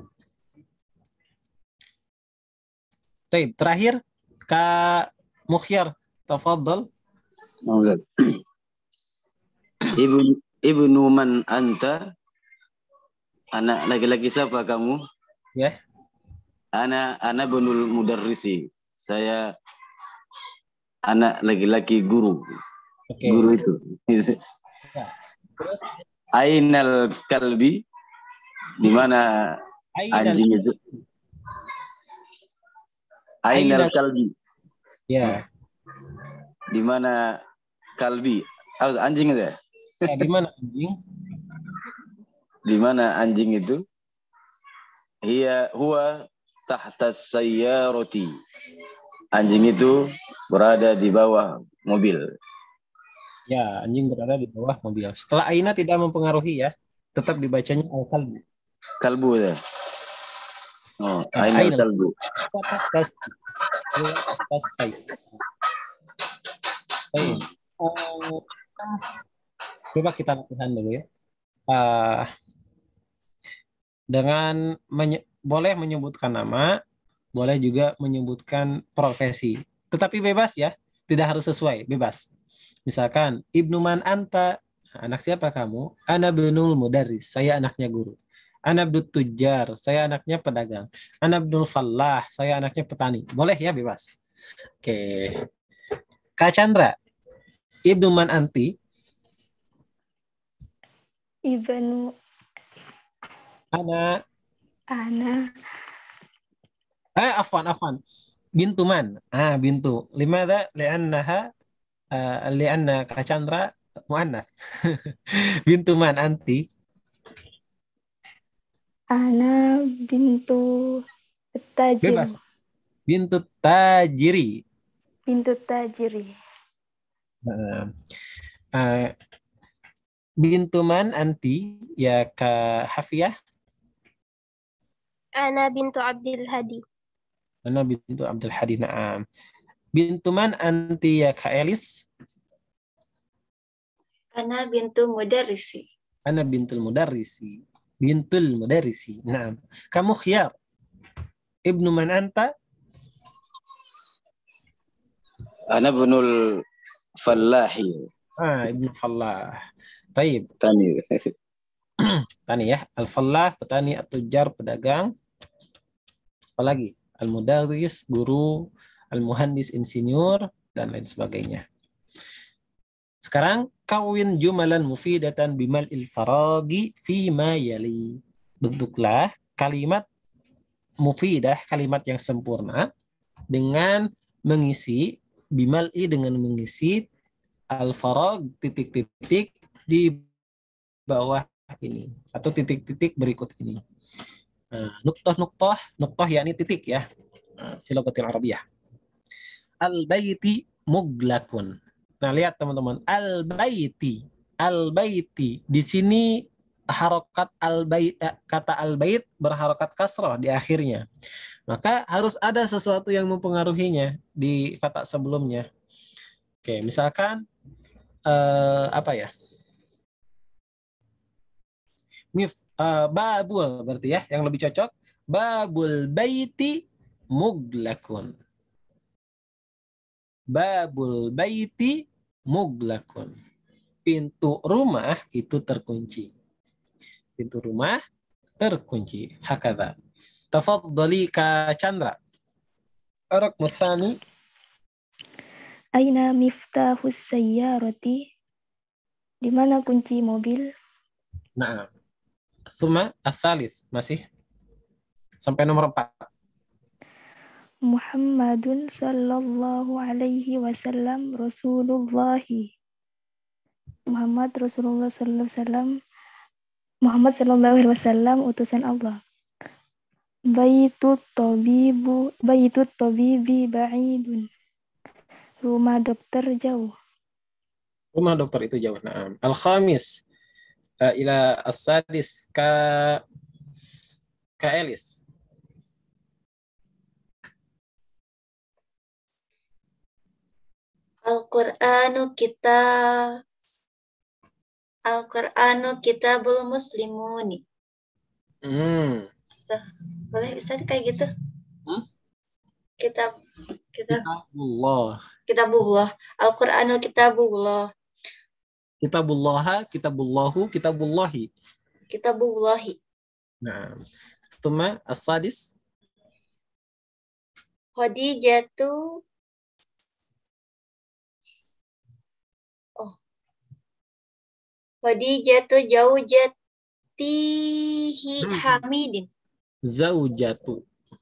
A: Baik, terakhir Kak Mukhyar, tafadhal.
F: Ustaz. Ibnu ibnu man anta? Anak laki-laki siapa kamu?
A: Ya.
F: Ana ana bunul mudarrisi. Saya anak laki-laki guru.
A: Oke.
F: Guru itu.
A: Ya. Terus
F: Ainal kalbi, di mana
A: Ainal-
F: anjing itu? Ainal
A: Ainal-
F: kalbi,
A: ya.
F: di mana kalbi? Oh, anjing itu ya?
A: Ya, di mana anjing?
F: Di mana anjing itu? Hiya huwa tahta sayyarati. Anjing itu berada di bawah mobil.
A: Ya, anjing berada di bawah mobil. Setelah aina tidak mempengaruhi ya, tetap dibacanya al-kalbu.
F: Kalbu ya. Oh,
A: Ah,
F: ainal
A: ainal.
F: kalbu.
A: Tas tas saya. Baik. Uh, coba kita latihan dulu ya. Uh, dengan menye- boleh menyebutkan nama, boleh juga menyebutkan profesi. Tetapi bebas ya, tidak harus sesuai, bebas. Misalkan, Ibnu man anta, anak siapa kamu? Ana binul mudarris, saya anaknya guru. Ana abdul tujjar, saya anaknya pedagang. Ana abdul fallah, saya anaknya petani. Boleh ya, bebas. Oke. Kak Chandra, Ibnu man anti?
C: Ibnu
A: Ana,
C: ana
A: eh afwan, afwan. Bintu man. Ah, bintu. Limada? Li'annaha, uh, li'anna Kak Chandra mu'annath. Bintu man anti?
C: ana bintu tajir.
A: Bebas. Bintu tajiri.
C: Bintu tajiri.
A: Uh, uh, bintu man anti ya Kak Hafiyah?
B: Ana bintu Abdul Hadi.
A: Ana bintu Abdul Hadi. Naam. Bintu man anti ya Kak Elis?
D: Ana bintu mudarrisi.
A: Ana bintul mudarrisi. Bintul mudarrisi. Naam. Kamu khiyar. Ibnu man anta?
F: Ana bunul fallahi.
A: Ah, Ibnu Fallah. Taib.
F: Tani.
A: Tani ya. Al-Fallah, petani, at-tujjar, pedagang. Apalagi? Al-mudarris, guru, al-muhandis, insinyur, dan lain sebagainya. Sekarang, kawin jumalan mufidatan bimal il-faragi fima yali. Bentuklah kalimat mufidah, kalimat yang sempurna, dengan mengisi, bimal'i dengan mengisi al-farag titik-titik di bawah ini atau titik-titik berikut ini. Nah, nuktah-nuktah, nuktah yakni titik ya. Fi lughatil Arabiyah. Al-baiti muglakun. Nah, lihat teman-teman, al-baiti, al-baiti di sini harokat al-bait, kata al-bait berharokat kasrah di akhirnya. Maka harus ada sesuatu yang mempengaruhinya di kata sebelumnya. Oke, misalkan Uh, apa ya? Mif, uh, babul berarti ya, yang lebih cocok. Babul baiti muglakun. Babul baiti muglakun. Pintu rumah itu terkunci. Pintu rumah terkunci. Hakadha. Tafadhali Kak Chandra. Arak musani.
C: Aina miftahus sayyarati? Di mana kunci mobil?
A: Nah, Suma as-salis masih sampai nomor empat.
C: Muhammadun sallallahu alaihi wasallam Rasulullahi. Muhammad Rasulullah sallallahu alaihi wasallam. Muhammad sallallahu alaihi wasallam utusan Allah. Baitut tabibu baitut tabibi ba'idun. Rumah dokter jauh.
A: Rumah dokter itu jauh. Naam. Al-khamis uh, ila as-sadis ka ka Elis.
D: Al-Qur'anu kita Al-Qur'anu kitabul muslimuni.
A: Hmm.
D: Boleh Ustaz kayak gitu?
A: Hmm?
D: Kitab kitab
A: Kitabullah.
D: Kitabullah. Al-Qur'anu kitabullah.
A: Kitabullah, kitabullahu, kitabullahi.
D: Kitabullahi.
A: Nah, Tuma as-sadis.
D: Khadijatu Oh. Khadijatu jaujatihi
A: Hmm.
D: Hamidin.
A: Zaujatu.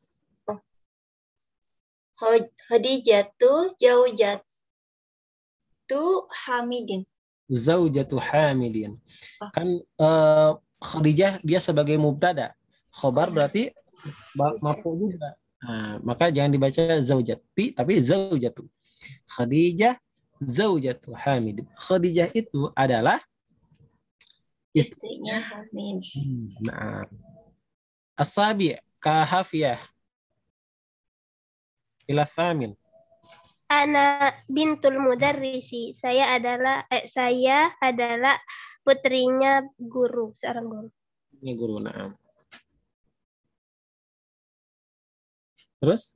D: Khadijatu jaujatu Hamidin.
A: Zaujatu Hamidin.
D: Oh.
A: Kan uh, Khadijah dia sebagai mubtada. Khobar berarti marfu juga. Nah, maka jangan dibaca zaujati tapi zaujatu. Khadijah zaujatu Hamid. Khadijah itu adalah
D: Istrinya Hamid.
A: Nah. As-sabi ka Hafiyah. Ila thamin.
B: Ana bintul mudarrisi. Saya adalah eh, saya adalah putrinya guru, seorang guru.
A: Ini guru, na'am. Terus?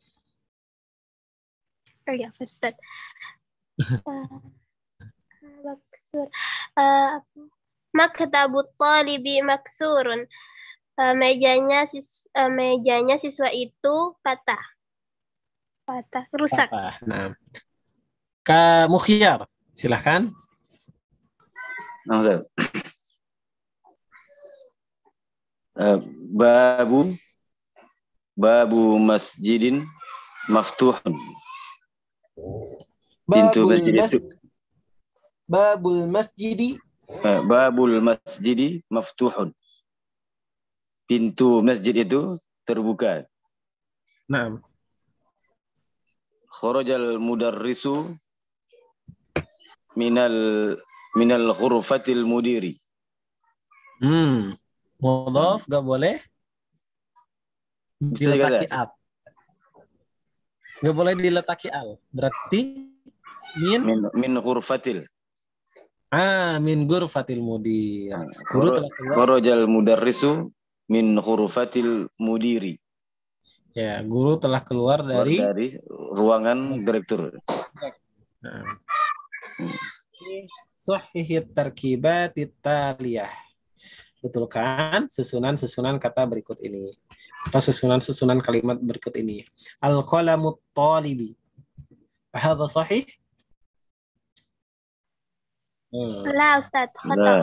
B: Oh ya, Ustaz. uh, maksur. Uh, Maktabut talibi maksurun. Uh, mejanya sis, uh, mejanya siswa itu patah. Patah, rusak.
A: Patah. Nah. Ka Mukhyar, silahkan.
F: Nah, Ustaz. Uh, babu babu masjidin maftuhun. Pintu
A: Babul
F: masjid
A: mas
F: itu
A: Babul masjidi
F: uh, babul masjidi maftuhun. Pintu masjid itu terbuka.
A: Naam.
F: Kharajal mudarrisu minal minal ghurfatil mudiri.
A: Hmm. Mudhaf gak boleh
F: Bisa
A: diletaki
F: kata?
A: al. Gak boleh diletaki al. Berarti min
F: Min min ghurfatil.
A: ah min ghurfatil mudir. Guru telah keluar.
F: Kharajal mudarrisu min ghurfatil mudiri.
A: Ya, guru telah keluar dari,
F: dari ruangan direktur.
A: Nah. Sahihit tarkibatit taliyah. Betulkan susunan-susunan kata berikut ini. Atau susunan-susunan kalimat berikut ini. Al-qalamut talibi. Hadha sahih? Hmm.
B: La, Ustaz. Khata.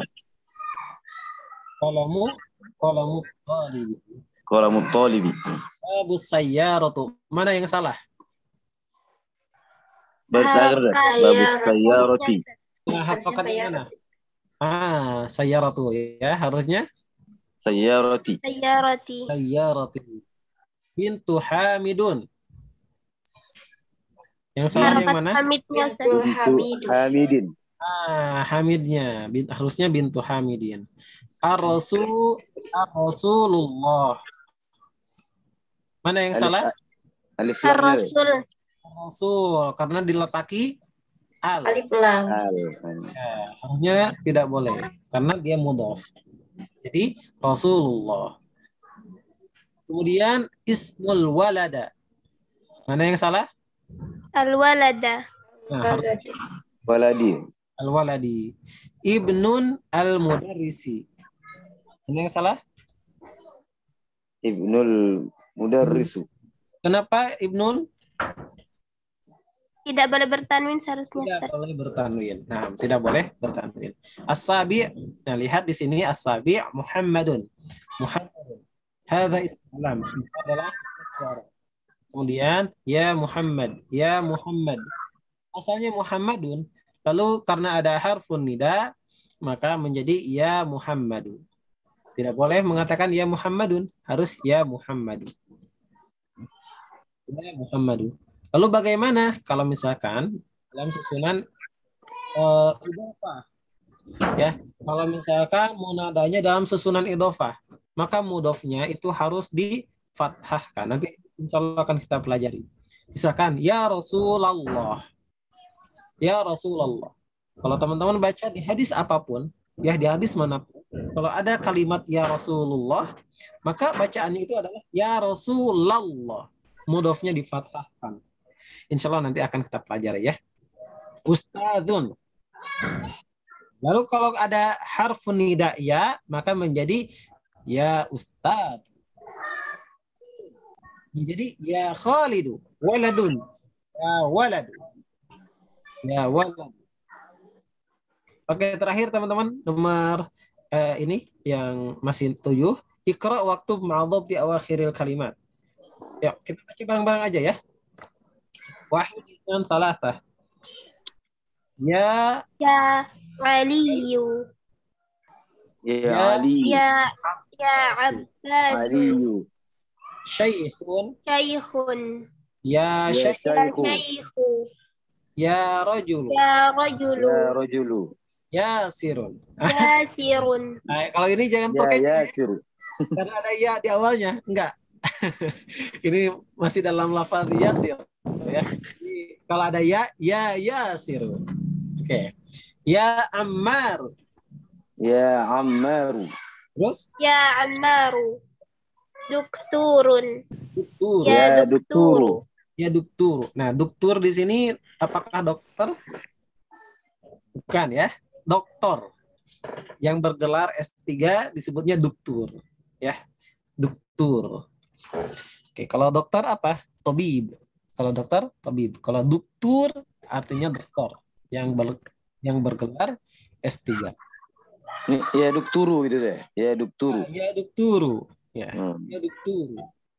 A: Qalamu qalamu talibi.
F: Qalamut talibi.
A: Babu sayyaratu. Mana yang salah?
F: Baru saya kerja. Babu sayyarati.
A: Nah, hafakat mana? Ah, sayyaratu ya, harusnya
F: Sayyarati.
B: Sayyarati.
A: Sayyarati. Bintu Hamidun. Yang salah yang mana?
B: Hamidnya, Ustaz.
D: Bintu
F: Hamidin.
A: Ah, Hamidnya. Bin, harusnya bintu Hamidin. Ar-Rasul Ar-Rasulullah. Mana yang
F: Alif,
A: salah?
F: Alif lam.
B: Ar-Rasul.
A: Rasul karena diletaki al.
D: Alif lam.
A: Ya, harusnya tidak boleh karena dia mudhaf. Jadi Rasulullah. Kemudian ismul walada. Mana yang salah?
B: Al-walada.
A: Nah, harus
F: Waladi.
A: al-waladi. Ibnun al-mudarrisi. Mana yang salah?
F: Ibnul mudarrisu.
A: Kenapa Ibnun?
B: Tidak boleh bertanwin seharusnya,
A: Tidak
B: Ustaz.
A: boleh bertanwin. Nah, tidak boleh bertanwin. As-sabi'. Nah, lihat di sini as-sabi' Muhammadun. Muhammadun. Hadza islam. Itu adalah isyara. Kemudian ya Muhammad, ya Muhammad. Asalnya Muhammadun, lalu karena ada harfun nida, maka menjadi ya Muhammadu. Tidak boleh mengatakan ya Muhammadun, harus ya Muhammadun. Ya Muhammadun. Lalu bagaimana kalau misalkan dalam susunan uh, idhofah? Ya, kalau misalkan munadanya dalam susunan idhofah, maka mudhofnya itu harus difathahkan. Nanti insya Allah akan kita pelajari. Misalkan ya Rasulullah. Ya Rasulullah. Kalau teman-teman baca di hadis apapun, ya di hadis manapun, kalau ada kalimat ya Rasulullah, maka bacaannya itu adalah ya Rasulullah. Mudhofnya difathahkan. Insya Allah nanti akan kita pelajari ya. Ustadzun. Lalu kalau ada harfun nida ya, maka menjadi ya Ustadz. Menjadi ya Khalidu. Waladun. Ya waladu. Ya waladu. Oke, terakhir teman-teman, nomor eh, ini yang masih tujuh. Iqra waktu ma'adhab di awakhiril kalimat. Yuk, kita baca bareng-bareng aja ya. Wahid dan salatah. Ya.
B: Ya Aliyu.
F: Ya Ali.
B: Ya Ya Abbas.
F: Aliyu.
A: Syaikhun.
B: Syaikhun.
A: Ya
F: Ya
A: syekh.
B: Ya
F: Syaikhun.
B: Syaikhun.
A: Ya rajulu.
B: Ya Rajulu.
F: Ya Rajulu.
A: Ya sirun.
B: Yasirun.
A: Nah, kalau ini jangan
F: Ya
A: pakai
F: Yasir.
A: karena ada ya di awalnya. Enggak. Ini masih dalam lafaz yasir. Ya. Jadi, kalau ada ya, ya yasir. Oke. Ya Ammar.
F: Ya Ammaru.
A: Terus
B: Ya Ammaru. Dukturun.
A: duktur.
B: Ya
F: Ya
B: Dukturu.
A: Ya duktur. Nah, duktur di sini apakah dokter? Bukan ya. Doktor. Yang bergelar S tiga disebutnya duktur. Ya. Duktur. Oke, kalau dokter apa? Tabib. Kalau dokter, tabib. Kalau duktur artinya dokter yang ber, yang bergelar S tiga.
F: Ya Dukturu gitu deh. Ya Dukturu.
A: Ya dukturu. Ya,
F: Hmm.
A: ya dukturu.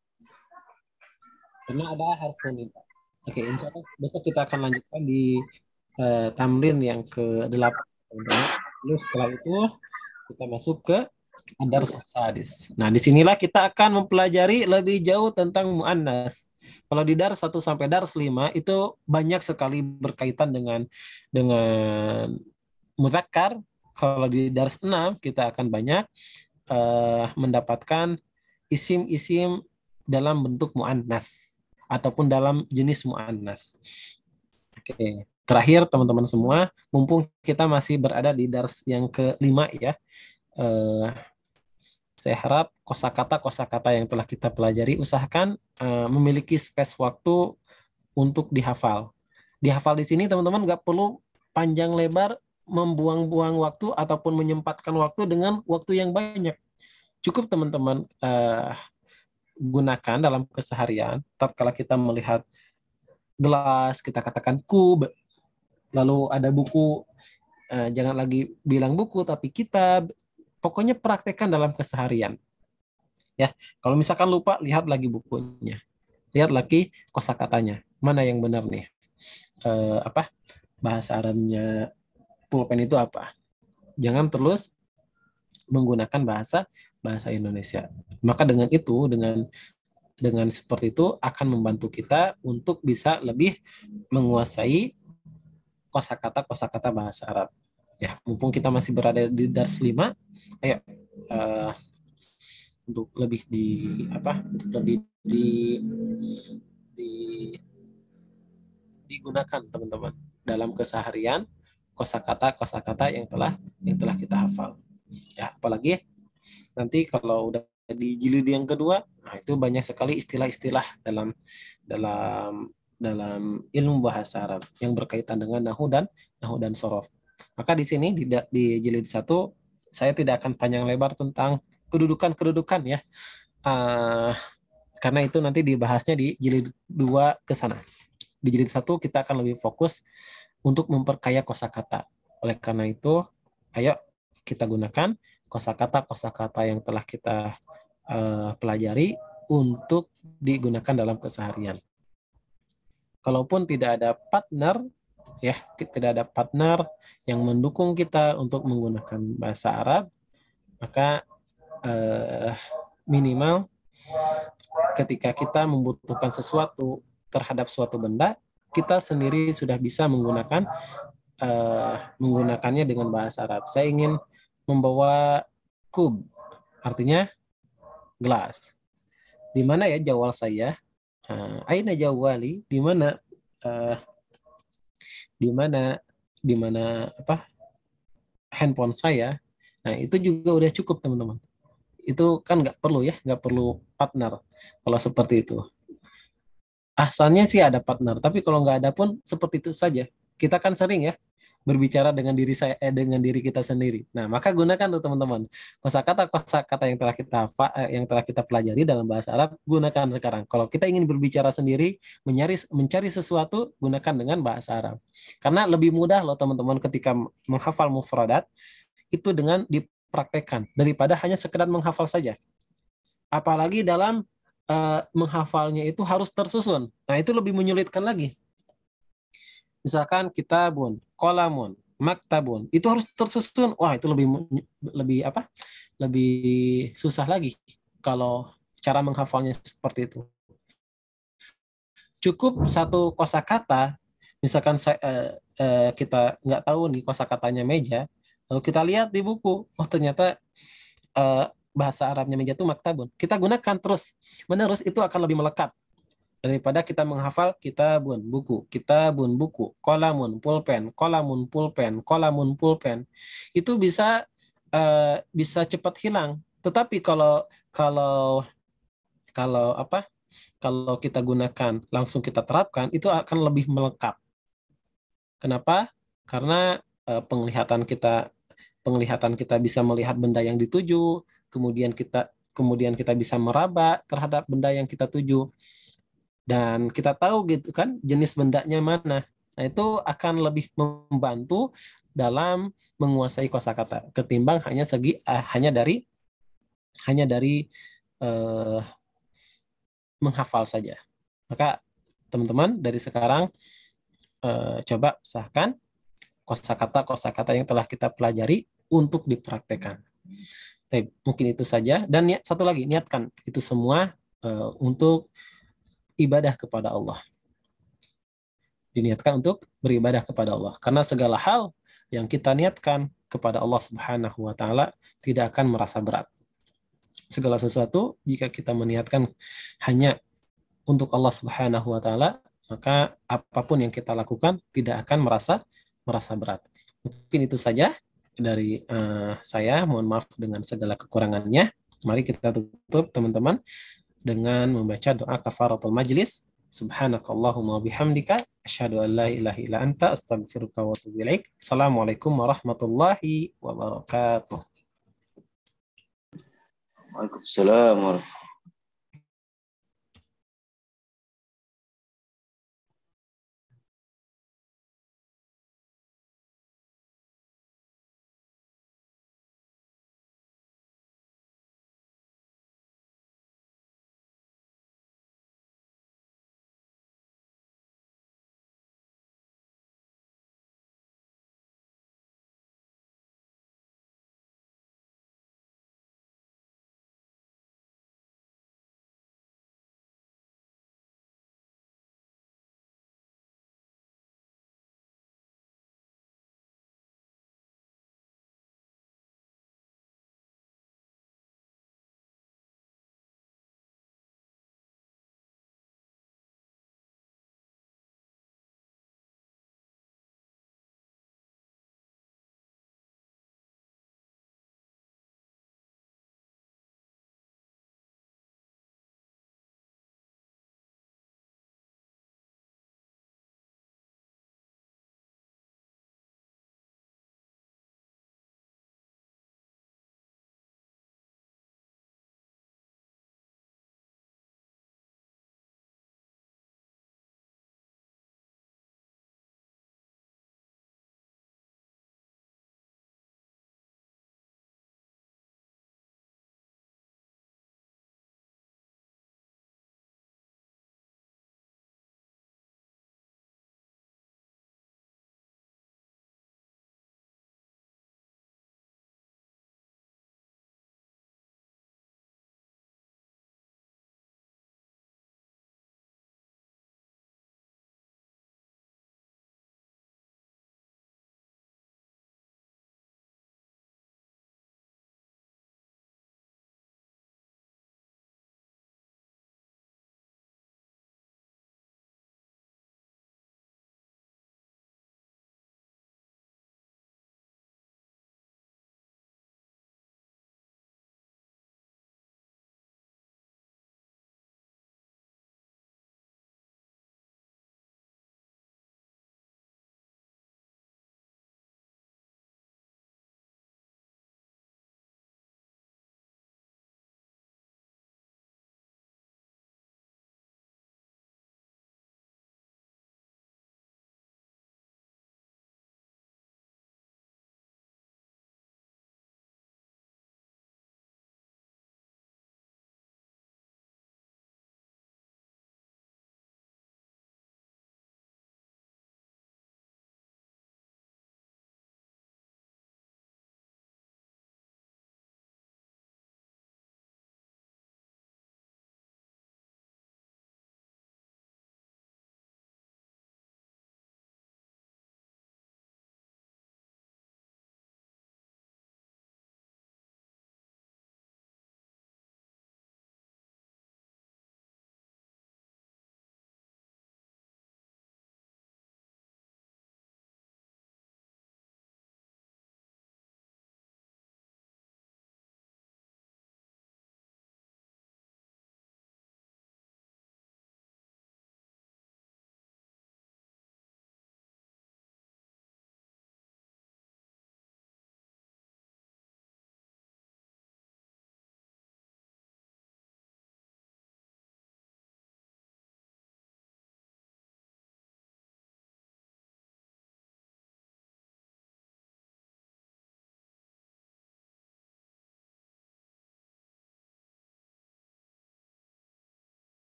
A: Karena ada harfun nida. Oke, insya Allah besok kita akan lanjutkan di uh, tamrin yang ke delapan. Lalu setelah itu kita masuk ke Ad-Dars Sadis. Nah, disinilah kita akan mempelajari lebih jauh tentang mu'annas. Kalau di Dars satu sampai Dars lima itu banyak sekali berkaitan dengan dengan mudzakkar. Kalau di Dars enam kita akan banyak uh, mendapatkan isim-isim dalam bentuk mu'annas ataupun dalam jenis mu'annas. Oke. Terakhir teman-teman semua, mumpung kita masih berada di Dars yang kelima ya. Uh, Saya harap kosakata-kosakata yang telah kita pelajari usahakan uh, memiliki space waktu untuk dihafal. Dihafal di sini teman-teman nggak perlu panjang lebar membuang-buang waktu ataupun menyempatkan waktu dengan waktu yang banyak. Cukup teman-teman uh, gunakan dalam keseharian. Tatkala kita melihat gelas, kita katakan kub. Lalu ada buku, uh, jangan lagi bilang buku tapi kitab. Pokoknya praktekkan dalam keseharian. Ya, kalau misalkan lupa, lihat lagi bukunya. Lihat lagi kosakatanya. Mana yang benar nih? Eh, apa? Bahasa Arabnya pulpen itu apa? Jangan terus menggunakan bahasa bahasa Indonesia. Maka dengan itu, dengan dengan seperti itu akan membantu kita untuk bisa lebih menguasai kosakata-kosakata bahasa Arab. Ya, mumpung kita masih berada di Dars lima, ayo uh, untuk lebih di apa? Untuk lebih di, di digunakan teman-teman dalam keseharian kosakata kosakata yang telah yang telah kita hafal. Ya, apalagi nanti kalau udah di jilid yang kedua, nah itu banyak sekali istilah-istilah dalam dalam dalam ilmu bahasa Arab yang berkaitan dengan nahwu dan nahwu dan sorof. Maka di sini di, di jilid satu saya tidak akan panjang lebar tentang kedudukan-kedudukan ya, uh, karena itu nanti dibahasnya di jilid dua ke sana. Di jilid satu kita akan lebih fokus untuk memperkaya kosakata. Oleh karena itu, ayo kita gunakan kosakata-kosakata yang telah kita uh, pelajari untuk digunakan dalam keseharian. Kalaupun tidak ada partner, ya tidak ada partner yang mendukung kita untuk menggunakan bahasa Arab, maka uh, minimal ketika kita membutuhkan sesuatu terhadap suatu benda, kita sendiri sudah bisa menggunakan uh, menggunakannya dengan bahasa Arab. Saya ingin membawa kub, artinya gelas. Di mana ya jawal saya? Uh, aina jawali? Di mana? Uh, di mana? Di mana apa? Handphone saya? Nah itu juga udah cukup teman-teman. Itu kan nggak perlu ya, nggak perlu partner kalau seperti itu. Asalnya sih ada partner, tapi kalau nggak ada pun seperti itu saja. Kita kan sering ya berbicara dengan diri saya eh, dengan diri kita sendiri. Nah, maka gunakan tuh teman-teman kosakata kosakata yang telah kita eh, yang telah kita pelajari dalam bahasa Arab, gunakan sekarang. Kalau kita ingin berbicara sendiri, mencari mencari sesuatu, gunakan dengan bahasa Arab. Karena lebih mudah loh teman-teman ketika menghafal mufradat itu dengan dipraktekkan daripada hanya sekedar menghafal saja. Apalagi dalam uh, menghafalnya itu harus tersusun. Nah, itu lebih menyulitkan lagi. Misalkan kitabun, kolamun, maktabun, itu harus tersusun. Wah, itu lebih lebih apa? Lebih susah lagi kalau cara menghafalnya seperti itu. Cukup satu kosakata, misalkan saya, uh, uh, kita nggak tahu nih kosakatanya meja, lalu kita lihat di buku, oh ternyata uh, bahasa Arabnya meja itu maktabun. Kita gunakan terus menerus, itu akan lebih melekat daripada kita menghafal kitabun buku, kitabun buku, kolamun pulpen, kolamun pulpen, kolamun pulpen. Itu bisa uh, bisa cepat hilang. Tetapi kalau kalau kalau apa? Kalau kita gunakan langsung kita terapkan, itu akan lebih melekat. Kenapa? Karena uh, penglihatan kita penglihatan kita bisa melihat benda yang dituju, kemudian kita kemudian kita bisa meraba terhadap benda yang kita tuju. Dan kita tahu gitu kan jenis bendanya mana. Nah, itu akan lebih membantu dalam menguasai kosakata ketimbang hanya segi uh, hanya dari hanya dari uh, menghafal saja. Maka teman-teman dari sekarang uh, coba usahakan kosakata-kosakata yang telah kita pelajari untuk dipraktekkan. Tapi, mungkin itu saja. Dan niat, satu lagi, niatkan itu semua uh, untuk ibadah kepada Allah. Diniatkan untuk beribadah kepada Allah. Karena segala hal yang kita niatkan kepada Allah Subhanahu wa Ta'ala tidak akan merasa berat. Segala sesuatu jika kita meniatkan hanya untuk Allah Subhanahu wa Ta'ala, maka apapun yang kita lakukan tidak akan merasa merasa berat. Mungkin itu saja dari uh, saya. Mohon maaf dengan segala kekurangannya. Mari kita tutup teman-teman dengan membaca doa kafaratul majlis. Subhanakallahumma bihamdika asyhadu an la ilaha illa anta astaghfiruka wa atubu ilaik. Assalamualaikum warahmatullahi wabarakatuh.
F: Waalaikumsalam warahmatullahi wabarakatuh.